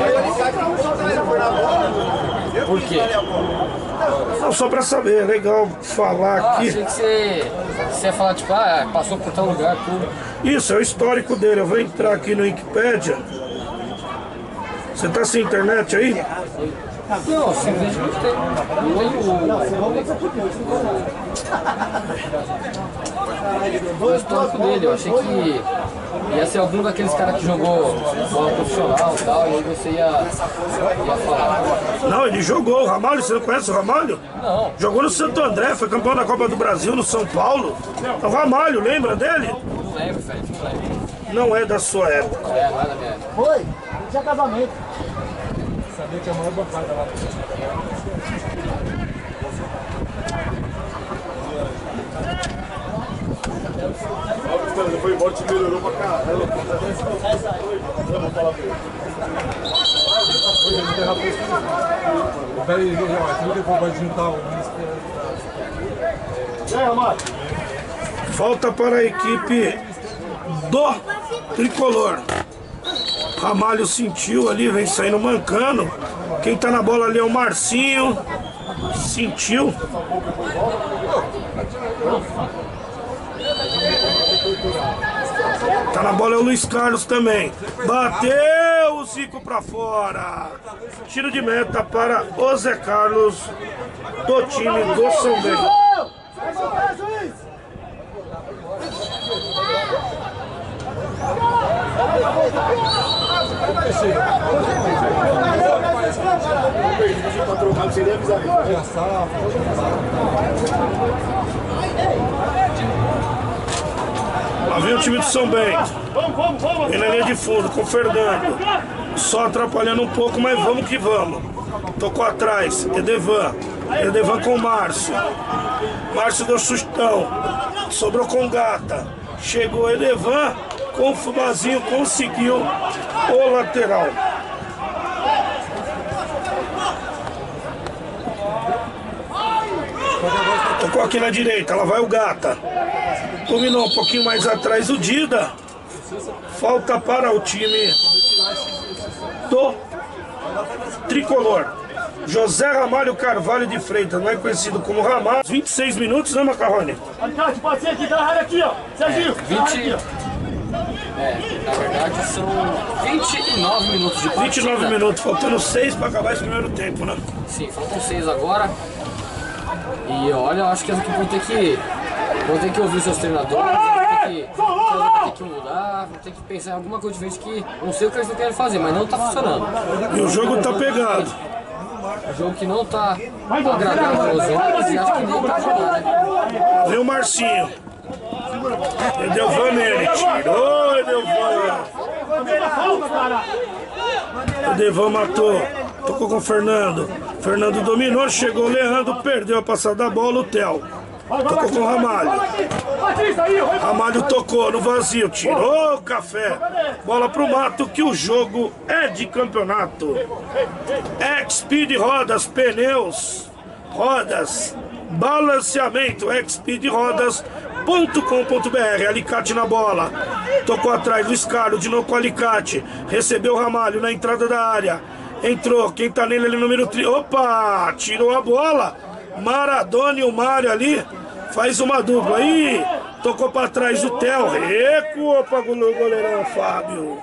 por quê? Não, só pra saber, é legal falar Ah, aqui. achei que você, você ia falar, tipo, ah, passou por tal lugar, tudo. Isso, é o histórico dele. Eu vou entrar aqui no Wikipedia. Você tá sem internet aí? Não, simplesmente não tem. Não tem o... o histórico dele. Eu achei que ia ser algum daqueles caras que jogou bola profissional e tal, e aí você ia, ia falar. Não, ele jogou. O Ramalho, você não conhece o Ramalho? Não. Jogou no Santo André, foi campeão da Copa do Brasil no São Paulo. É o Ramalho, lembra dele? Não lembro, velho, não lembro. Não é da sua época. É, não é da minha época. Foi, tinha casamento. Sabia que é a maior bancada lá. Ele foi embora, te melhorou pra caramba. Eu vou falar pra ele. Peraí, você viu que vai juntar o E aí, Amado? Falta para a equipe do Tricolor. Ramalho sentiu ali, vem saindo mancando. Quem tá na bola ali é o Marcinho. Sentiu. Tá na bola é o Luiz Carlos também. Bateu o Zico pra fora. Tiro de meta para o Zé Carlos do time do São Bento. Lá vem o time do São Bento. Vem na linha de fundo com o Fernando. Só atrapalhando um pouco, mas vamos que vamos. Tocou atrás, Edevan. Edevan com o Márcio. Márcio deu chutão. Sobrou com o Gata. Chegou Edevan com o Fubazinho, conseguiu o lateral. Tocou aqui na direita, lá vai o Gata. Dominou um pouquinho mais atrás o Dida. Falta para o time do Tricolor. José Ramalho Carvalho de Freitas, mais conhecido como Ramalho. vinte e seis minutos, né, Macarrone? Alicate, pode ser aqui, dá a área aqui, ó. Serginho, É, vinte, é, na verdade são vinte e nove minutos de partida. vinte e nove minutos, faltando seis para acabar esse primeiro tempo, né? Sim, faltam seis agora. E olha, eu acho que as equipes vão ter que, vão ter que ouvir seus treinadores, vão ter que, vão ter que mudar, vão ter que pensar em alguma coisa diferente que não sei o que eles estão querendo fazer, mas não está funcionando. E o jogo tá pegado. Um jogo que não está agradando aos olhos e acho que nem tá jogando, né? Vem o Marcinho. Edelvan nele, tirou Edelvan. Edelvan matou, tocou com o Fernando. Fernando dominou, chegou o Leandro, perdeu a passada da bola, o Theo. Tocou com o Ramalho. Ramalho tocou no vazio, tirou o Café. Bola pro mato que o jogo é de campeonato. X-Speed Rodas, pneus, rodas, balanceamento, X-Speed Rodas. ponto com ponto br, Alicate na bola, tocou atrás, Luiz Carlos, de novo com o Alicate, recebeu o Ramalho na entrada da área, entrou, quem tá nele ali, número trinta, opa, tirou a bola, Maradona e o Mário ali, faz uma dupla, aí, tocou pra trás o Theo, recuou pra goleirão Fábio,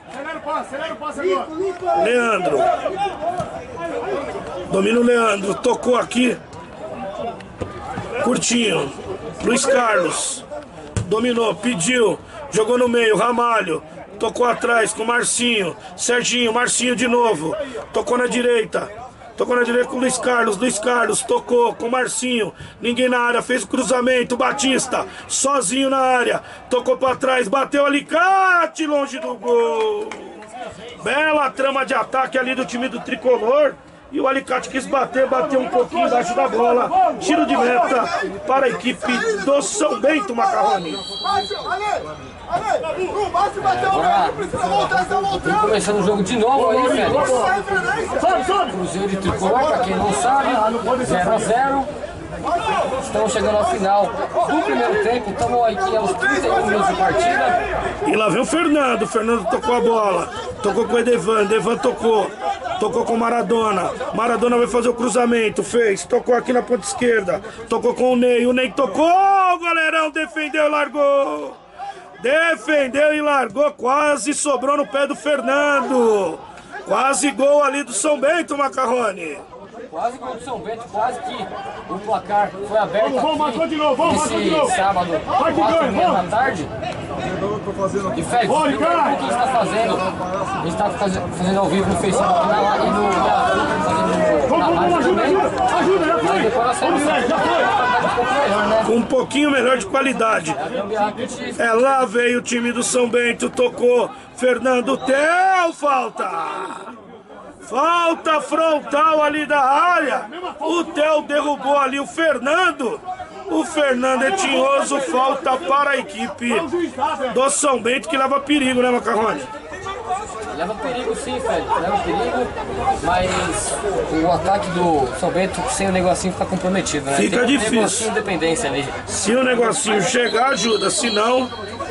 Leandro, domina o Leandro, tocou aqui, curtinho, Luiz Carlos, dominou, pediu, jogou no meio, Ramalho, tocou atrás com o Marcinho, Serginho, Marcinho de novo, tocou na direita, tocou na direita com o Luiz Carlos, Luiz Carlos tocou com o Marcinho, ninguém na área, fez o cruzamento, Batista, sozinho na área, tocou pra trás, bateu Alicate, longe do gol, bela trama de ataque ali do time do Tricolor. E o Alicate quis bater, bateu um pouquinho embaixo da bola. Tiro de meta para a equipe do São Bento, Macarrone. Estamos começando o jogo de novo aí, Félix. Cruzeiro e Tricolor, para quem não sabe, zero a zero. Estamos chegando ao final do primeiro tempo, estamos aqui aos trinta e um minutos de partida. E lá vem o Fernando, o Fernando tocou a bola, tocou com o Edevan, Edevan tocou, tocou com o Maradona, Maradona vai fazer o cruzamento, fez, tocou aqui na ponta esquerda, tocou com o Ney, o Ney tocou, o goleirão defendeu e largou, defendeu e largou, quase sobrou no pé do Fernando, quase gol ali do São Bento, Macarrone. Quase gol do São Bento, quase que o placar foi aberto Vamos, vamos, aqui de novo, vamos, nesse de novo. sábado, quatro e meia da tarde. E Félix, o que a gente está fazendo? A gente está fazendo ao vivo no Facebook na live e no fazendo na live também. Mas depois nós saímos um pouco melhor, né? Com um pouquinho melhor de qualidade. É, lá veio o time do São Bento, tocou, Fernando Theo, falta! Falta frontal ali da área. O Theo derrubou ali o Fernando. O Fernando é tinhoso. Falta para a equipe do São Bento, que leva perigo, né, Macarrone? Leva perigo sim, Félix. Leva perigo. Mas o ataque do São Bento sem o negocinho fica comprometido, né? Fica Tem um difícil. negocinho de dependência ali. Se o negocinho chegar, ajuda. Se não...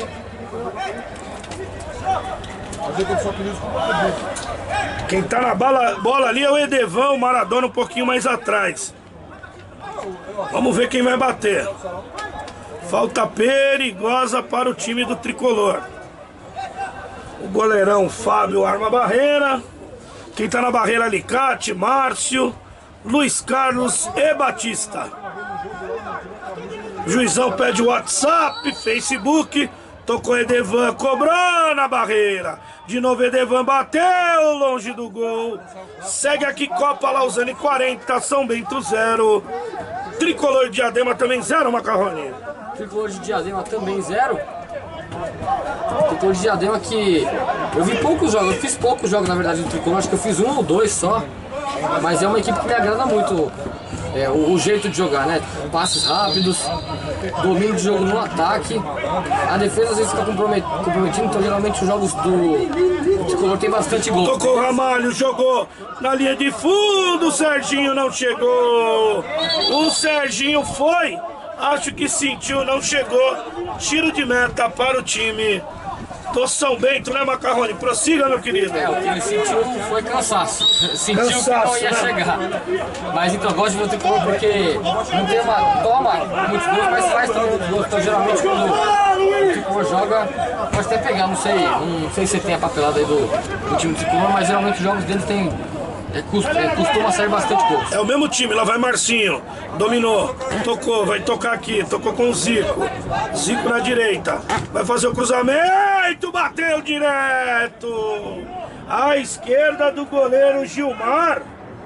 Quem tá na bola, bola ali é o Edevan, o Maradona um pouquinho mais atrás. Vamos ver quem vai bater. Falta perigosa para o time do Tricolor. O goleirão Fábio arma a barreira. Quem tá na barreira, Alicate, Márcio, Luiz Carlos e Batista. Juizão pede WhatsApp, Facebook, Tocou Edevan, cobrou na barreira. De novo Edevan bateu longe do gol. Segue aqui Copa Lausanne quarenta, São Bento zero. Tricolor de Diadema também zero, Macarrone. Tricolor de Diadema também zero. Tricolor de Diadema que eu vi poucos jogos, eu fiz poucos jogos na verdade do Tricolor, acho que eu fiz um ou dois só. Mas é uma equipe que me agrada muito. É, o, o jeito de jogar, né? Passes rápidos, domínio de jogo no ataque. A defesa às vezes fica comprometindo, então geralmente os jogos do Tricolor tem bastante gol. Tocou o Ramalho, jogou na linha de fundo, o Serginho não chegou. O Serginho foi, acho que sentiu, não chegou. Tiro de meta para o time do São Bento, né, Macarrone? Prossiga, meu querido. É, o que ele sentiu foi cansaço. Sentiu cansaço, que não ia, né, chegar. Mas então eu gosto de ver o Tricolor porque não tem uma. Toma muitos gols, mas faz também muitos gols. Então geralmente quando o Tricolor joga, pode até pegar, não sei. Não sei se tem a papelada aí do, do time do Tricolor, mas geralmente os jogos deles tem. É, costuma, é, costuma sair bastante gols. É o mesmo time, lá vai Marcinho, dominou, tocou, vai tocar aqui, tocou com o Zico. Zico na direita, vai fazer o cruzamento, bateu direto. À esquerda do goleiro Gilmar.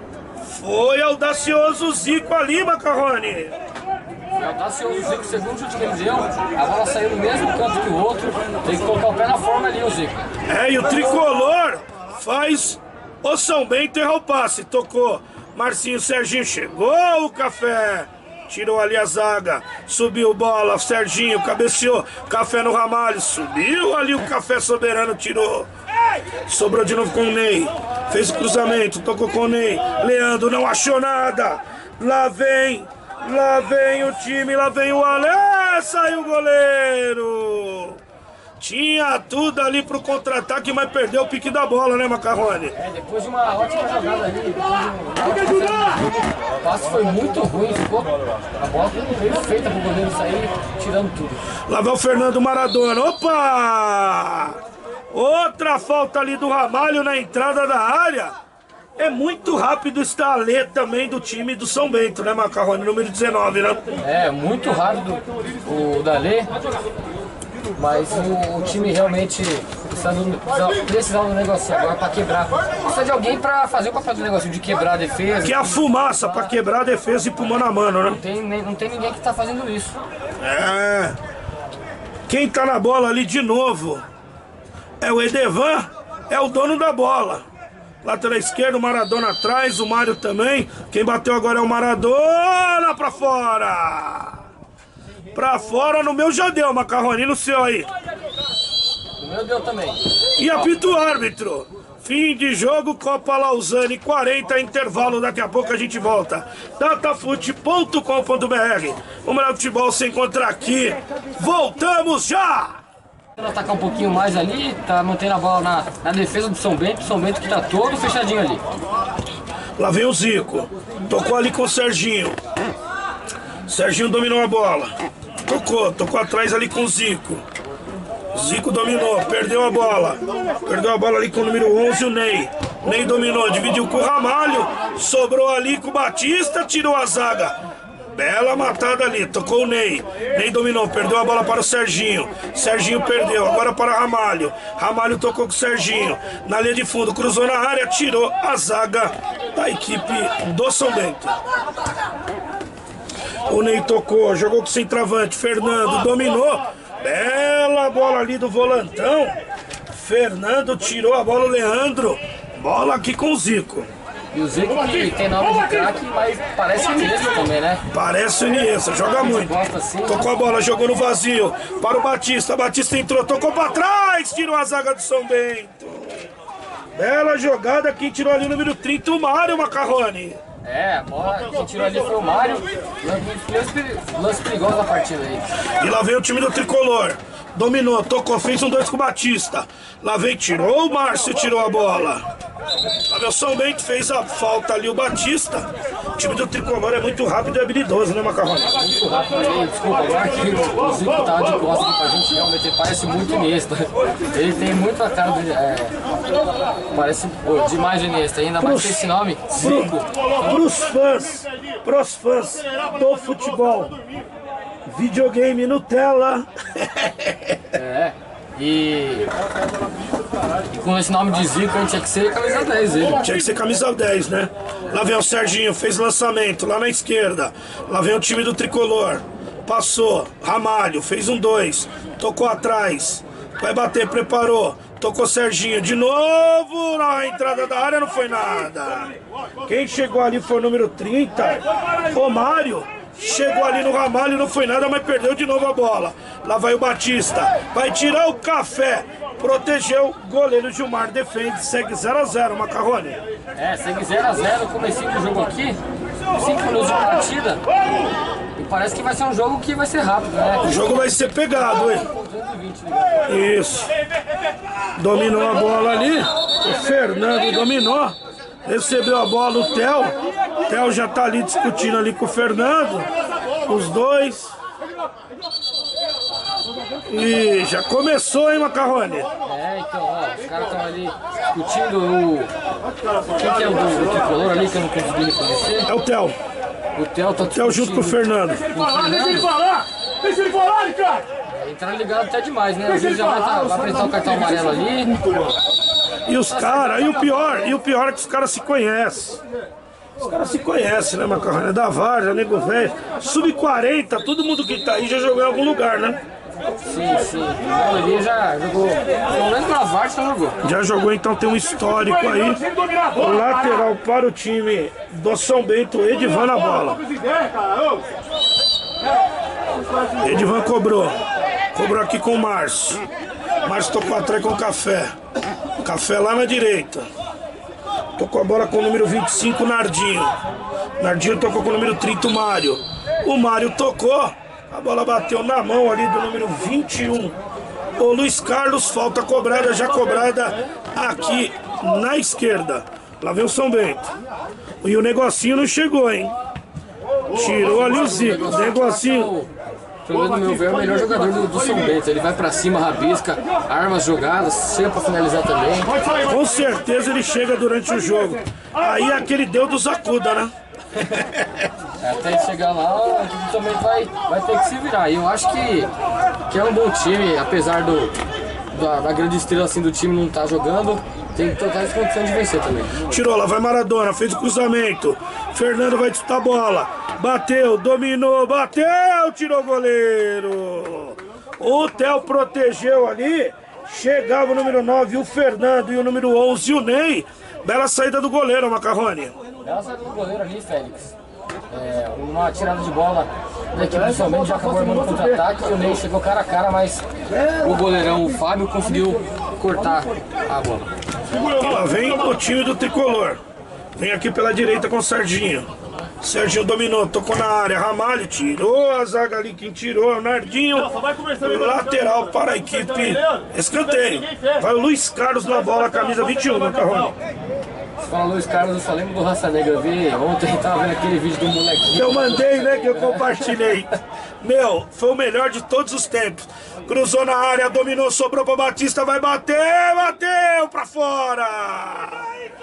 Foi audacioso o Zico ali, Macarrone. Foi audacioso o Zico, segundo chute que ele deu, a bola saiu no mesmo canto que o outro, tem que colocar o pé na forma ali, o Zico. É, e o Tricolor faz o São Bento errar o passe, tocou, Marcinho, Serginho, chegou o Café, tirou ali a zaga, subiu bola, Serginho, cabeceou, Café no Ramalho, subiu ali o Café soberano, tirou, sobrou de novo com o Ney, fez o cruzamento, tocou com o Ney, Leandro não achou nada, lá vem, lá vem o time, lá vem o Alê, saiu o goleiro. Tinha tudo ali pro contra-ataque, mas perdeu o pique da bola, né, Macarrone? É, depois de uma ótima jogada ali, depois de um... o passe foi muito ruim, ficou... a bola foi perfeita pro goleiro sair, tirando tudo. Lá vai o Fernando Maradona, opa! Outra falta ali do Ramalho na entrada da área. É muito rápido esse Alê também do time do São Bento, né, Macarrone? Número dezenove, né? É, muito rápido o Dalê. Mas o, o time realmente precisava do negocinho agora para quebrar. Precisa de alguém para fazer o papel do negocinho, de quebrar a defesa. Que é a fumaça para quebrar a defesa e pro mano a mano, né? Não tem, não tem ninguém que tá fazendo isso. É. Quem tá na bola ali de novo é o Edevan, é o dono da bola. Lateral esquerdo, o Maradona atrás, o Mário também. Quem bateu agora é o Maradona pra fora. Pra fora, no meu já deu, Macarrone, no seu aí. No meu deu também. E apita o árbitro. Fim de jogo, Copa Lausanne, quarenta, intervalo, daqui a pouco a gente volta. datafute ponto com ponto br. O melhor futebol se encontra aqui. Voltamos já! Atacar um pouquinho mais ali, tá mantendo a bola na, na defesa do São Bento. São Bento que tá todo fechadinho ali. Lá vem o Zico. Tocou ali com o Serginho. Serginho dominou a bola. Tocou, tocou atrás ali com o Zico. Zico dominou, perdeu a bola. Perdeu a bola ali com o número onze, o Ney. Ney dominou, dividiu com o Ramalho. Sobrou ali com o Batista, tirou a zaga. Bela matada ali, tocou o Ney. Ney dominou, perdeu a bola para o Serginho. Serginho perdeu, agora para Ramalho. Ramalho tocou com o Serginho. Na linha de fundo, cruzou na área, tirou a zaga da equipe do São Bento. O Ney tocou, jogou com o centroavante, Fernando dominou. Bela bola ali do volantão. Fernando tirou a bola, o Leandro. Bola aqui com o Zico. E o Zico que tem nome de craque, mas parece o Iniesta também, né? Parece o Iniesta, joga muito. Tocou a bola, jogou no vazio. Para o Batista, Batista entrou, tocou para trás, tirou a zaga do São Bento. Bela jogada, quem tirou ali o número trinta, o Mário, Macarrone. É, a bola, quem tirou ali foi o Mário. Lance perigoso da partida aí. E lá vem o time do Tricolor. Dominou, tocou, fez um dois com o Batista. Lá vem, tirou o Márcio, tirou a bola. Lá vem o São Bento, fez a falta ali o Batista. O time do Tricolor é muito rápido e habilidoso, né, Macarrone? Muito rápido ali, desculpa, agora que o Zico tá de costas aqui pra gente, realmente ele parece muito Iniesta. Ele tem muito a cara do... É, parece oh, demais o Iniesta, ainda mais ter esse nome, Zico. Pros fãs, pros fãs do futebol, videogame Nutella. É. E, e com esse nome de Zico, a gente tinha que ser camisa dez, ele. Tinha que ser camisa dez, né? Lá vem o Serginho, fez lançamento, lá na esquerda. Lá vem o time do Tricolor. Passou, Ramalho, fez um dois. Tocou atrás. Vai bater, preparou. Tocou Serginho de novo. Na entrada da área não foi nada. Quem chegou ali foi o número trinta, Romário. Chegou ali no Ramalho, não foi nada, mas perdeu de novo a bola. Lá vai o Batista, vai tirar o Café. Protegeu, goleiro Gilmar defende, segue zero a zero, Macarrone. É, segue zero a zero, comecinho do jogo aqui, cinco minutos de partida. E parece que vai ser um jogo que vai ser rápido, né? O jogo vai ser pegado, hein? Isso. Dominou a bola ali, o Fernando dominou. Recebeu a bola o Theo. O Theo já tá ali discutindo ali com o Fernando. Os dois. E já começou, hein, Macarrone? É, então, ó, os caras estão ali discutindo o... Quem que é o do, do Tricolor ali que eu não consegui reconhecer? É o Theo. O Theo tá O Theo junto com o Fernando. Deixa ele falar, deixa ele falar! Deixa ele falar, Ricardo! Entraram ligados até demais, né? O juiz já vai, tá, vai apresentar o cartão amarelo ali. E os caras, e o pior, e o pior é que os caras se conhecem. Os caras se conhecem, né, Macarrone? É da Varja, nego velho. sub quarenta, todo mundo que tá aí já jogou em algum lugar, né? Sim, sim. A maioria já jogou. Pelo menos na Varsa já jogou. Já jogou, então tem um histórico aí. O lateral para o time do São Bento, Edivan na bola. Edivan cobrou. Cobrou aqui com o Márcio. Márcio tocou atrás com o Café. Café lá na direita. Tocou a bola com o número vinte e cinco, Nardinho. Nardinho tocou com o número trinta, o Mário. O Mário tocou. A bola bateu na mão ali do número vinte e um. O Luiz Carlos, falta cobrada, já cobrada aqui na esquerda. Lá vem o São Bento. E o negocinho não chegou, hein? Tirou ali o Zico. O negocinho. Pelo menos, no meu ver, é o melhor jogador do, do São Bento. Ele vai pra cima, rabisca, arma as jogadas, chega pra finalizar também. Com certeza ele chega durante o jogo. Aí é aquele Deus do Zacuda, né? Até ele chegar lá, o time também vai, vai ter que se virar. E eu acho que, que é um bom time, apesar do, da, da grande estrela assim, do time não estar tá jogando, tem totais condições de vencer também. Tirou, lá vai Maradona, fez o cruzamento. Fernando vai disputar a bola. Bateu, dominou, bateu, tirou o goleiro. O Theo protegeu ali. Chegava o número nove, o Fernando, e o número onze, o Ney. Bela saída do goleiro, Macarrone. Bela saída do goleiro ali, Félix. É, uma tirada de bola da equipe do São Bento já acabou armando contra-ataque. O Ney chegou cara a cara, mas o goleirão, o Fábio, conseguiu cortar a bola. Lá vem o time do Tricolor. Vem aqui pela direita com o Serginho. Serginho dominou, tocou na área. Ramalho tirou a zaga ali. Quem tirou é o Nardinho. Lateral para a equipe. Escanteio. Vai o Luiz Carlos na bola, camisa vinte e um, Macarrone. Você fala Luiz Carlos, eu só lembro do Raça Negra. Eu vi ontem, tava vendo aquele vídeo do molequinho. Que eu mandei, né? Que eu compartilhei. Meu, foi o melhor de todos os tempos. Cruzou na área, dominou, sobrou para Batista. Vai bater, bateu para fora.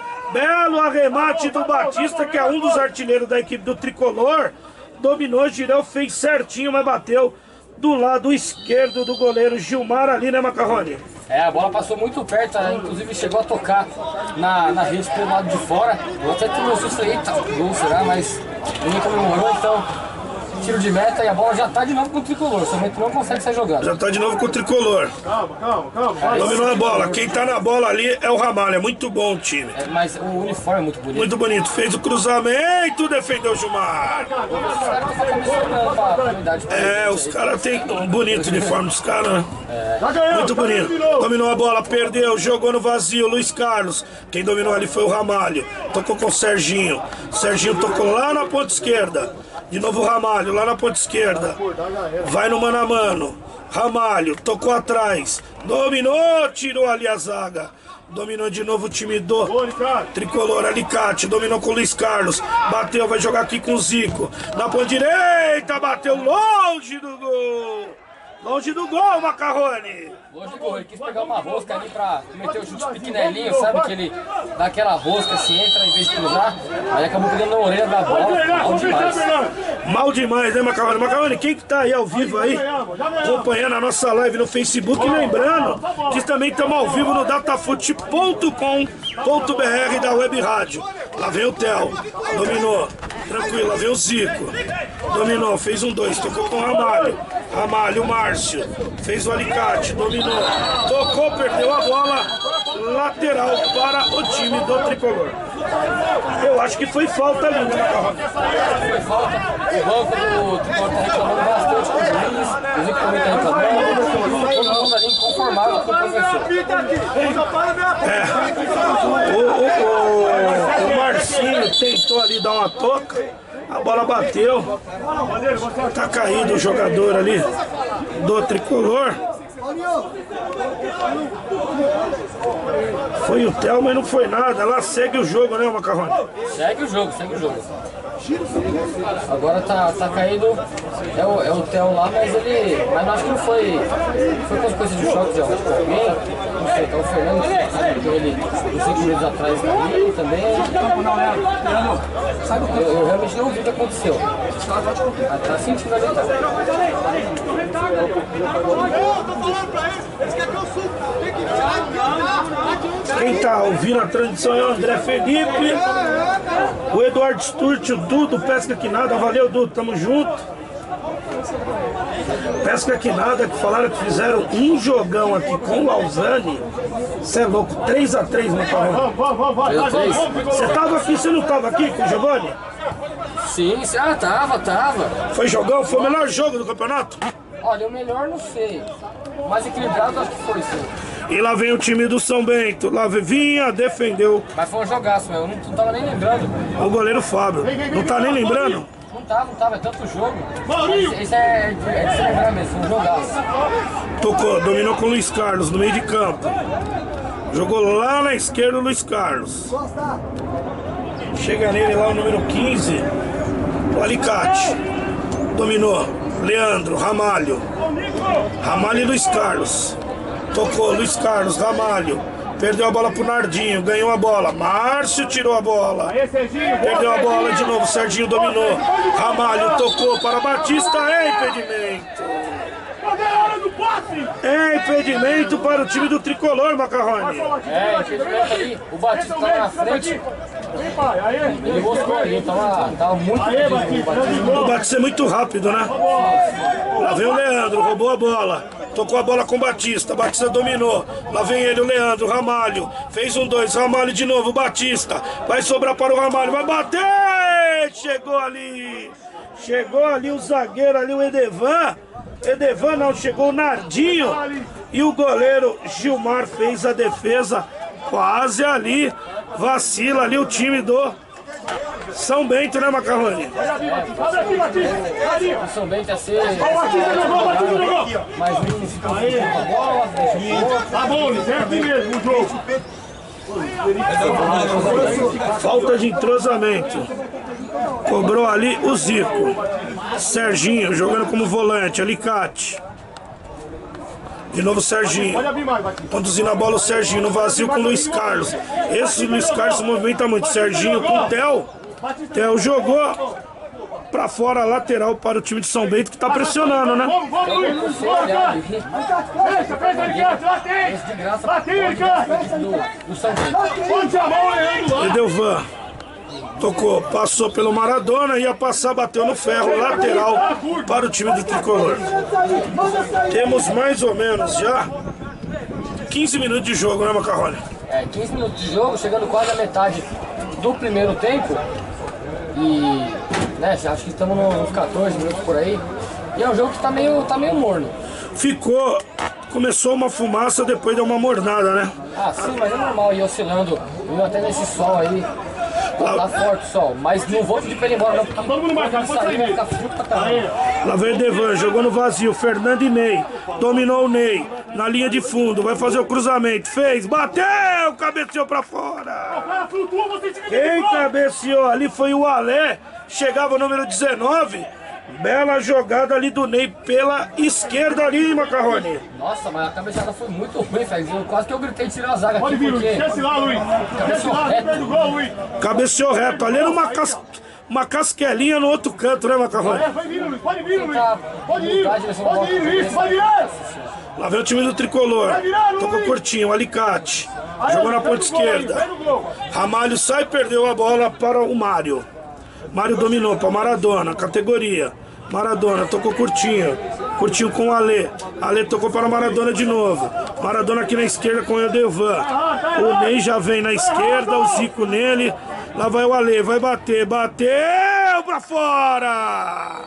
Belo arremate do Batista, que é um dos artilheiros da equipe do Tricolor. Dominou, girou, fez certinho, mas bateu do lado esquerdo do goleiro Gilmar ali, né, Macarrone? É, a bola passou muito perto, inclusive chegou a tocar na, na rede pelo lado de fora. Eu até tive um susto aí, eita, gol será, mas ninguém comemorou, então tiro de meta e a bola já tá de novo com o Tricolor, somente não consegue sair jogando. Já tá de novo com o Tricolor. Calma, calma, calma. Dominou a bola, quem tá na bola ali é o Ramalho, é muito bom o time. É, mas o uniforme é muito bonito. Muito bonito, fez o cruzamento, defendeu o Gilmar. Os caras estão começando pra, pra unidade. É, os caras têm um bonito uniforme dos caras, né? Muito bonito. Dominou a bola, perdeu, jogou no vazio, Luiz Carlos. Quem dominou ali foi o Ramalho. Tocou com o Serginho. Serginho tocou lá na ponta esquerda. De novo o Ramalho, lá na ponta esquerda. Vai no mano a mano. Ramalho, tocou atrás. Dominou, tirou ali a zaga. Dominou de novo o time do Tricolor, Alicate. Dominou com o Luiz Carlos. Bateu, vai jogar aqui com o Zico. Na ponta direita, bateu longe do gol. Longe do gol, Macarrone. Longe do gol, ele quis pegar uma rosca ali pra meter o chute pequenininho, sabe? Que ele dá aquela rosca, se entra em vez de cruzar. Aí acabou pegando na orelha da bola, mal demais. Mal demais, né, Macarrone? Macarrone, quem que tá aí ao vivo aí, acompanhando a nossa live no Facebook, lembrando que também estamos ao vivo no datafute ponto com ponto br da Web Rádio. Lá vem o Theo, dominou, tranquilo, lá vem o Zico, dominou, fez um dois, tocou com o Ramalho, Ramalho, o Márcio, fez o alicate, dominou, tocou, perdeu a bola, lateral para o time do Tricolor. Eu acho que foi falta ali, né, Macarrone? Foi falta, o banco do Tricolor tá reclamando bastante com o juiz, o Zico também tá reclamando, todo mundo ali inconformado com o professor. É, o, o, o, o Marcinho tentou ali dar uma toca, a bola bateu, tá caído o jogador ali do Tricolor. Foi o Theo, mas não foi nada. Lá segue o jogo, né, Macarrone? Segue o jogo, segue o jogo. Agora tá, tá caído, é o, é o Theo lá, mas ele. Mas não acho que não foi. Foi consequência de choque de alguém. Não sei, tá o Fernando que ele uns cinco minutos atrás ali também. Eu, eu realmente não vi o que aconteceu. Mas tá sentindo ali, tá? Quem tá ouvindo a transmissão é o André Felipe, o Eduardo Sturte, o Dudo, Pesca Que Nada. Valeu, Dudo, tamo junto. Pesca Que Nada, que falaram que fizeram um jogão aqui com o Lausanne. Você é louco, três a três, meu Macarrone. Você tava aqui, você não tava aqui com o Giovanni? Sim, sim, ah, tava, tava. Foi jogão? Foi o melhor jogo do campeonato? Olha, o melhor não sei. Mais equilibrado acho que foi sim. E lá vem o time do São Bento. Lá vinha, defendeu. Mas foi um jogaço, meu. Eu não, não tava nem lembrando. O goleiro Fábio. Não tá nem lembrando? Não tava, não tava. É tanto jogo. Mas isso é, é de se lembrar mesmo. Foi um jogaço. Tocou, dominou com o Luiz Carlos no meio de campo. Jogou lá na esquerda o Luiz Carlos. Chega nele lá o número quinze. O alicate. Dominou. Leandro, Ramalho. Ramalho e Luiz Carlos. Tocou, Luiz Carlos, Ramalho. Perdeu a bola pro Nardinho, ganhou a bola. Márcio tirou a bola. Perdeu a bola de novo, Serginho dominou. Ramalho tocou para Batista, é impedimento. É impedimento para o time do Tricolor, Macarrone. É, impedimento ali. O Batista tava na frente. Ele gostou ali, tava, tava muito impedido o Batista. O Batista é muito rápido, né? Lá vem o Leandro, roubou a bola. Tocou a bola com o Batista, Batista dominou. Lá vem ele, o Leandro, Ramalho. Fez um dois, Ramalho de novo, Batista. Vai sobrar para o Ramalho, vai bater! Chegou ali. Chegou ali o zagueiro, ali o Edevan. Edevan não, chegou o Nardinho. E o goleiro Gilmar fez a defesa. Quase ali. Vacila ali o time do São Bento, né, Macarrone? O São Bento ia ser. Mas não ficou com a bola. Tá bom, é aqui mesmo o jogo. Falta de entrosamento. Cobrou ali o Zico. Serginho jogando como volante, alicate. De novo o Serginho. Conduzindo a bola o Serginho no vazio com o Luiz Carlos. Esse Luiz Carlos se movimenta muito. Serginho com o Theo. Theo jogou pra fora, lateral para o time de São Bento, que tá pressionando, né? Edelvan tocou, passou pelo Maradona, ia passar, bateu no ferro, lateral para o time do Tricolor. Temos mais ou menos já quinze minutos de jogo, né, Macarrone? É, quinze minutos de jogo, chegando quase à metade do primeiro tempo. E, né, acho que estamos nos quatorze minutos por aí. E é um jogo que tá meio, tá meio morno. Ficou, começou uma fumaça, depois deu uma mornada, né? Ah, sim, mas é normal ir oscilando, viu, até nesse sol aí. Tá, tá forte o sol, mas não vou pedir pra ele ir embora não, porque todo mundo marcado, pode sair, vai ficar frio pra caramba. Lá vem o Devan, jogou no vazio, Fernando e Ney, dominou o Ney, na linha de fundo, vai fazer o cruzamento, fez, bateu, cabeceou pra fora. Quem cabeceou ali foi o Alé, chegava o número dezenove, Bela jogada ali do Ney pela esquerda ali, Macarrone. Nossa, mas a cabeçada foi muito ruim, Félix. Eu, quase que eu gritei tirar a zaga Pode aqui, vir, Luiz. porque... Desce lá, Luiz. Desce lá, perde o gol, Luiz. Cabeceou reto. Ali era uma, cas... uma casquelinha no outro canto, né, Macarrone? É, vai vir, Luiz. Pode vir, Luiz. Tentar Pode ir. mudar a direção da bola Pode ir, pra Luiz. cabeça. Pode ir. Lá vem o time do Tricolor. Vai virar, Luiz. Tocou curtinho, Alicate. Aí, Jogou na perde ponta o gol, Luiz, esquerda. perde o gol. Ramalho sai e perdeu a bola para o Mário. Mário dominou para Maradona, categoria. Maradona tocou curtinho. Curtinho com o Alê. Alê tocou para Maradona de novo. Maradona aqui na esquerda com o Edevan. O Ney já vem na esquerda, o Zico nele. Lá vai o Alê, vai bater. Bateu para fora!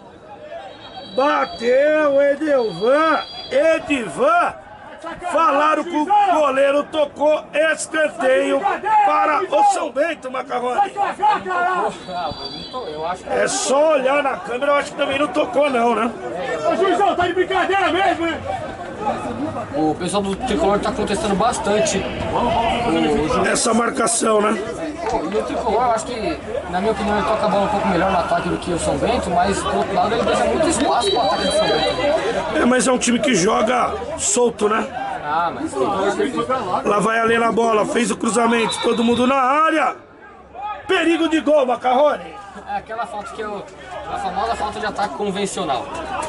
Bateu Edevan. Edivan. Falaram que o goleiro tocou escanteio para o São Bento, Macarrone. Eu acho que É só olhar na câmera, eu acho que também não tocou não, né? Ô, Juizão, tá de brincadeira mesmo, né? o pessoal do Tricolor tá contestando bastante o, Essa marcação, né? E o Tricolor, eu acho que, na minha opinião, ele toca a bola um pouco melhor no ataque do que o São Bento, mas do outro lado ele deixa muito espaço pro ataque do São Bento. É, mas é um time que joga solto, né? Ah, mas tem Lá vai ali na bola, fez o cruzamento, todo mundo na área. Perigo de gol, Macarrone. é aquela falta que eu. A famosa falta de ataque convencional.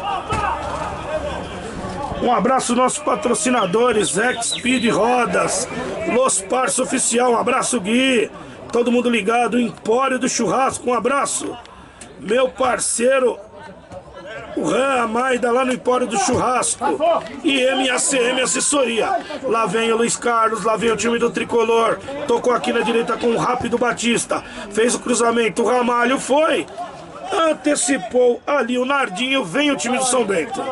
Um abraço aos nossos patrocinadores, X-Speed Rodas, Los Parça Oficial, um abraço Gui, todo mundo ligado, Empório do Churrasco, um abraço. Meu parceiro, o Ram, a Maida lá no Empório do Churrasco e M A C M Assessoria. Lá vem o Luiz Carlos, lá vem o time do Tricolor, tocou aqui na direita com o Rápido Batista, fez o cruzamento, o Ramalho foi, antecipou ali o Nardinho, vem o time do São Bento.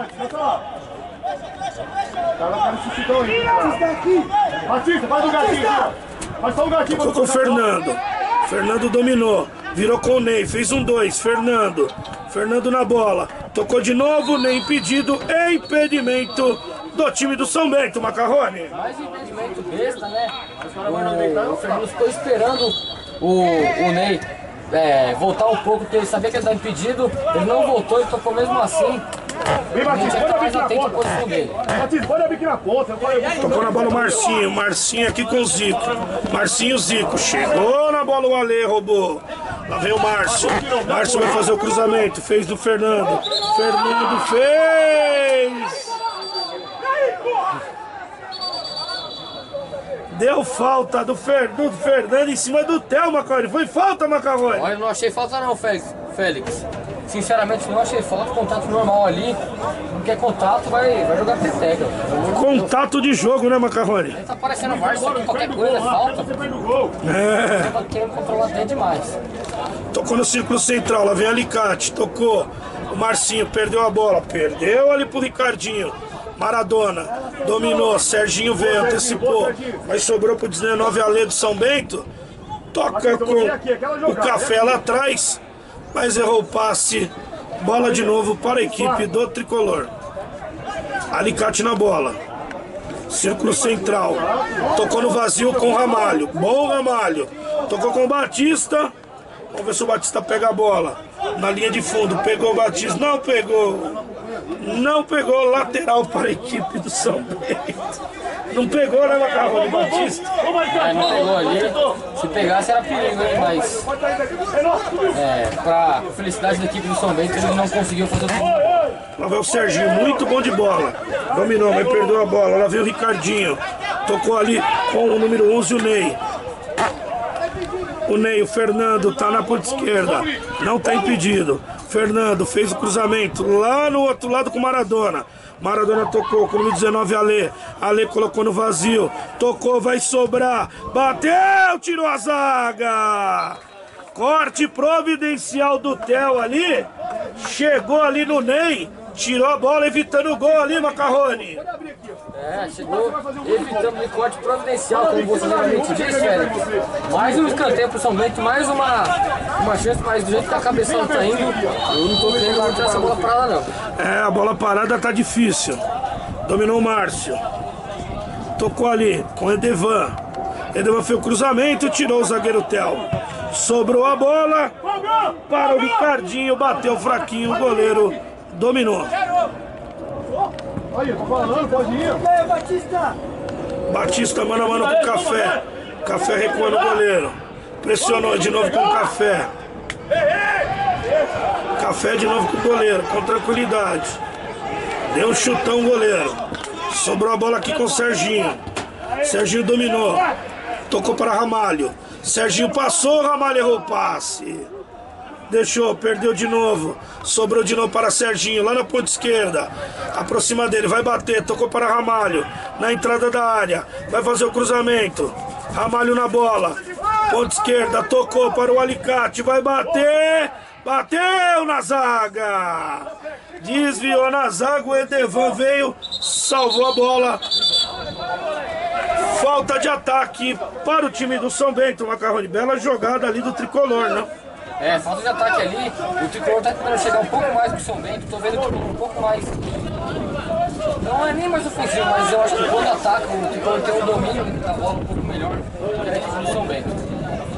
Batista, faz o gatinho. Faz só o gatinho. Tocou com o Fernando. Fernando dominou. Virou com o Ney. Fez um dois. Fernando. Fernando na bola. Tocou de novo. Ney impedido. É impedimento do time do São Bento, Macarrone. Mais um impedimento besta, né? O, o Fernando ficou esperando o, o Ney é, voltar um pouco, porque ele sabia que ele estava impedido. Ele não voltou e tocou mesmo assim. Vem, Batista, Ele pode tinha abrir que aqui estar mais atento à na ponta. posição dele. Batista, pode abrir aqui na ponta. Tocou na bola o Marcinho. Marcinho aqui com o Zico. Marcinho, Zico. Chegou na bola o Ale, roubou. Lá vem o Márcio. Márcio vai fazer o cruzamento. Fez do Fernando. Fernando fez. Deu falta do, Fer, do Fernando em cima do Theo, Macarrone. Foi falta, Macarrone. Olha, não achei falta não, Félix. Félix. Sinceramente, não achei falta. Contato normal ali. Não quer contato, vai, vai jogar peteca. Contato de jogo, né, Macarrone? Tá parecendo VAR, só que qualquer coisa é falta. Você perde o gol. É. Tava querendo controlar até demais. Tocou no círculo central, lá vem Alicate, tocou. O Marcinho perdeu a bola, perdeu ali pro Ricardinho. Maradona, dominou, Serginho veio, antecipou, mas sobrou pro dezenove Alê do São Bento. Toca com o Café lá atrás, mas errou o passe. Bola de novo para a equipe do Tricolor. Alicate na bola. Círculo central. Tocou no vazio com o Ramalho. Bom Ramalho. Tocou com o Batista. Vamos ver se o Batista pega a bola. Na linha de fundo. Pegou o Batista. Não pegou. Não pegou. Lateral para a equipe do São Bento. Não pegou, né, Macarrone? Batista. É, não pegou ali. Se pegasse era perigo, hein? Mas é, pra felicidade da equipe do São Bento, ele não conseguiu fazer o gol. Lá vai o Serginho, muito bom de bola. Dominou, mas perdeu a bola. Lá veio o Ricardinho. Tocou ali com o número onze, o Ney. O Ney, o Fernando, tá na ponta esquerda. Não tá impedido. Fernando fez o cruzamento lá no outro lado com o Maradona. Maradona tocou com o número dezenove, Alê. Alê colocou no vazio. Tocou, vai sobrar. Bateu, tirou a zaga. Corte providencial do Theo ali. Chegou ali no Ney. Tirou a bola, evitando o gol ali, Macarrone. É, chegou evitando o corte providencial, como você realmente disse, Félix. Mais um escanteio pro São Bento, mais uma, uma chance, mas do jeito que a cabeção tá indo, eu não tô querendo manter essa bola parada, não. É, a bola parada tá difícil. Dominou o Márcio. Tocou ali com o Edevan. Edevan fez o cruzamento, tirou o zagueiro Theo. Sobrou a bola para o Ricardinho, bateu fraquinho, o goleiro dominou. Aí, tô falando, pode ir. Ei, Batista! Batista mano a mano com o Café. Café recua no goleiro. Pressionou de novo com o Café. Café de novo com o goleiro, com tranquilidade. Deu um chutão o goleiro. Sobrou a bola aqui com o Serginho. Serginho dominou. Tocou para Ramalho. Serginho passou, Ramalho errou o passe. Deixou, perdeu de novo. Sobrou de novo para Serginho, lá na ponta esquerda. Aproxima dele, vai bater. Tocou para Ramalho, na entrada da área. Vai fazer o cruzamento. Ramalho na bola. Ponta esquerda, tocou para o Alicate. Vai bater. Bateu na zaga. Desviou na zaga, o Edevan veio, salvou a bola. Falta de ataque para o time do São Bento, Macarrone. Bela jogada ali do Tricolor, né? É, falta de ataque ali. O Tricolor tá tentando chegar um pouco mais pro São Bento. Tô vendo o Tricolor um pouco mais. Não é nem mais ofensivo, mas eu acho que quando ataca, o Tricolor tem um domínio da bola um pouco melhor do que a equipe do São Bento.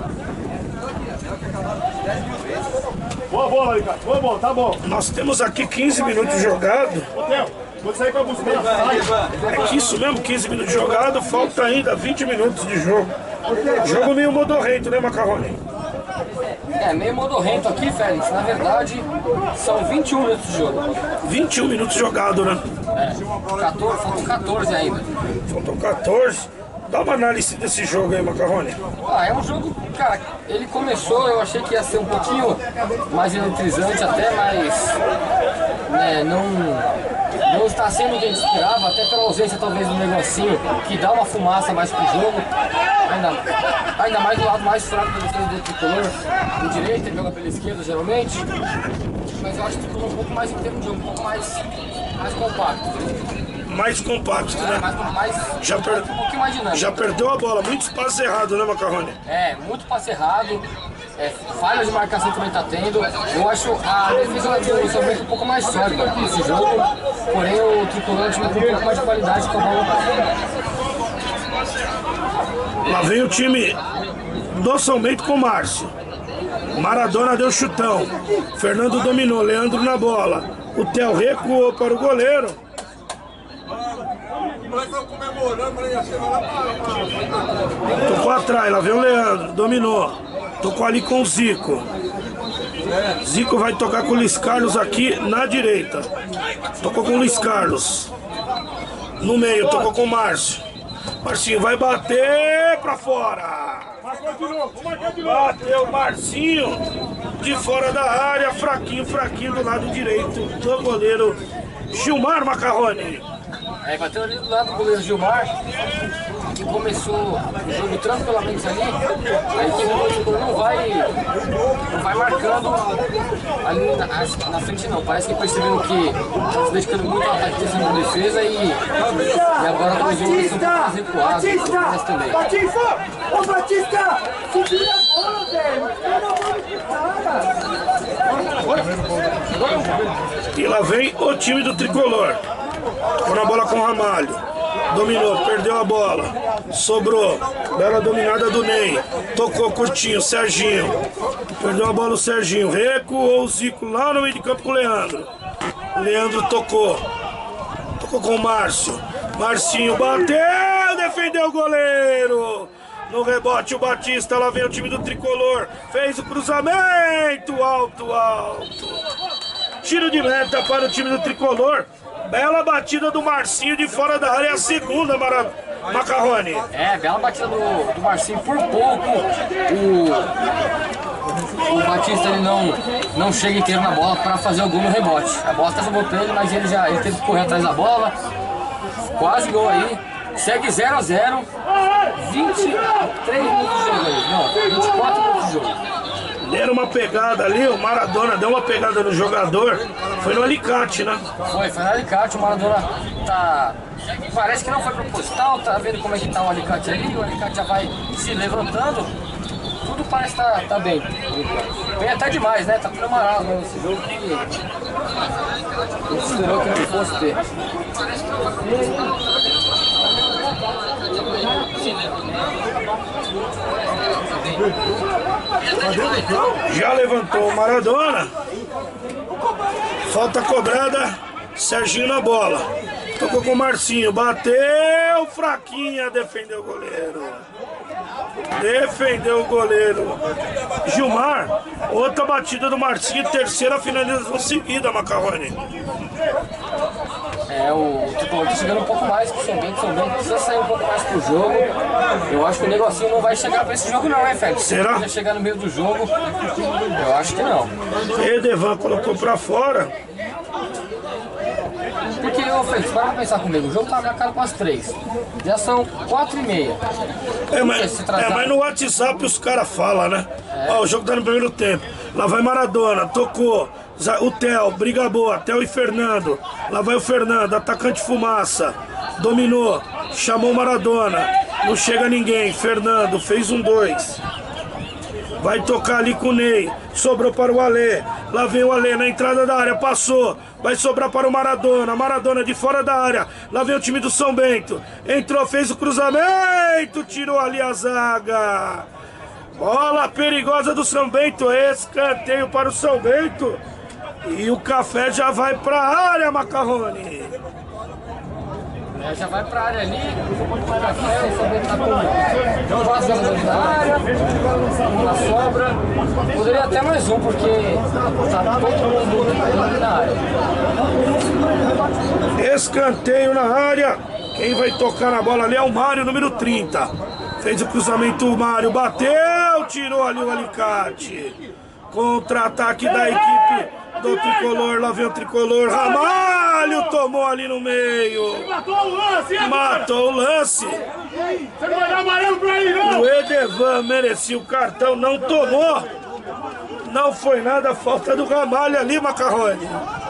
Boa bola, Ricardo. Boa bola, tá bom. Nós temos aqui quinze minutos jogado. Ô, Theo, quando sair pra buscar, sai. É isso mesmo, quinze minutos jogado. Falta ainda vinte minutos de jogo. Jogo meio modorrento, né, Macarrone? É, meio modorrento aqui, Félix. Na verdade, são vinte e um minutos de jogo. vinte e um minutos jogado, né? É, quatorze, faltam quatorze ainda. Faltam quatorze. Dá uma análise desse jogo aí, Macarrone. Ah, é um jogo, cara, ele começou, eu achei que ia ser um pouquinho mais eletrizante até, mas né, não, não está sendo o que a gente esperava, até pela ausência talvez do negocinho, que dá uma fumaça mais pro jogo, ainda, ainda mais do lado mais fraco da defesa do Tricolor, do direito, ele joga pela esquerda geralmente, mas eu acho que ficou um pouco mais em termos de jogo, um pouco mais, mais compacto. Mais compacto, né? Mais, mais, já, per... um pouquinho mais dinâmico. Já perdeu a bola, muito espaço errado, né, Macarrone? É, muito passe errado, é, falha de marcação também tá tendo. Eu acho a defesa do São Bento um pouco mais sólida nesse jogo, porém o Tricolor tinha um pouco mais de qualidade com a bola. Lá vem o time do São Bento com o Márcio. Maradona deu chutão. Fernando dominou, Leandro na bola. O Theo recuou para o goleiro. Tocou atrás, lá vem o Leandro, dominou. Tocou ali com o Zico. Zico vai tocar com o Luiz Carlos aqui na direita. Tocou com o Luiz Carlos. No meio, tocou com o Márcio. Marcinho vai bater pra fora. Bateu o Marcinho de fora da área, fraquinho, fraquinho do lado direito do goleiro Gilmar Macarrone. É, bateu ali do lado do goleiro Gilmar, que começou o jogo tranquilamente ali, aí o Tricolor não vai, não vai marcando ali na, na frente não, parece que perceberam que está se dedicando muito ao ataque de defesa e, e agora estão usando eles um pouco mais recuados, Batista! também. Batista! Ô Batista! Segura a bola, velho! Segura a bola do cara! E lá vem o time do Tricolor. Foi na bola com o Ramalho. Dominou, perdeu a bola. Sobrou. Bela dominada do Ney. Tocou curtinho, Serginho. Perdeu a bola o Serginho. Recuou o Zico lá no meio de campo com o Leandro. Leandro tocou. Tocou com o Márcio. Marcinho bateu, defendeu o goleiro. No rebote o Batista, lá vem o time do Tricolor. Fez o cruzamento, alto, alto. Tiro de meta para o time do Tricolor. Bela batida do Marcinho de fora da área, a segunda, Mara... Macarrone. É, bela batida do, do Marcinho, por pouco o, o Batista ele não, não chega inteiro na bola para fazer o gol no rebote. A bola está sobrou pra ele, mas ele já ele teve que correr atrás da bola. Quase gol aí. Segue zero a zero. vinte e três minutos de jogo aí. Não, vinte e quatro minutos de jogo. Deram uma pegada ali, o Maradona deu uma pegada no jogador. Foi no Alicate, né? Foi, foi no Alicate. O Maradona tá... Parece que não foi proposital, tá vendo como é que tá o Alicate ali. O Alicate já vai se levantando. Tudo parece estar tá, tá bem. Bem até demais, né? Tá tudo amarado né, nesse jogo que... A gente esperou que não fosse ter. também. Já levantou o Maradona. Falta cobrada, Serginho na bola. Tocou com o Marcinho, bateu, fraquinha, defendeu o goleiro. Defendeu o goleiro. Gilmar, outra batida do Marcinho, terceira finalização seguida, Macarrone. É, o Tricolor tá chegando um pouco mais que o São Bento. O São Bento precisa sair um pouco mais pro jogo. Eu acho que o negocinho não vai chegar pra esse jogo não, hein, Félix? Será? Vai chegar no meio do jogo. Eu acho que não. Edevan colocou pra fora. Porque, ô Félix, para pensar comigo, o jogo tá marcado para as três. Já são quatro e meia. É, mas, é, mas no WhatsApp os caras falam, né? É. Ó, o jogo tá no primeiro tempo. Lá vai Maradona, tocou. O Theo, briga boa, Theo e Fernando. Lá vai o Fernando, atacante fumaça. Dominou, chamou o Maradona. Não chega ninguém. Fernando fez um dois. Vai tocar ali com o Ney. Sobrou para o Alê. Lá vem o Alê na entrada da área. Passou. Vai sobrar para o Maradona. Maradona de fora da área. Lá vem o time do São Bento. Entrou, fez o cruzamento. Tirou ali a zaga. Bola perigosa do São Bento. Escanteio para o São Bento. E o Café já vai para a área, Macarrone. É, já vai pra área ali. O Café, o São Bento tá com quatro jogadores na área. Na sobra. Poderia até mais um, porque tá todo mundo ali na área. Escanteio na área. Quem vai tocar na bola ali é o Mário, número trinta. Fez o cruzamento, o Mário bateu, tirou ali o alicate. Contra-ataque da equipe do Tricolor. Lá vem o Tricolor. Ramalho tomou ali no meio. Matou o lance! Matou o lance. Você não vai dar amarelo pra ele, não! O Edevan merecia o cartão, não tomou. Não foi nada, falta do Ramalho ali, Macarrone.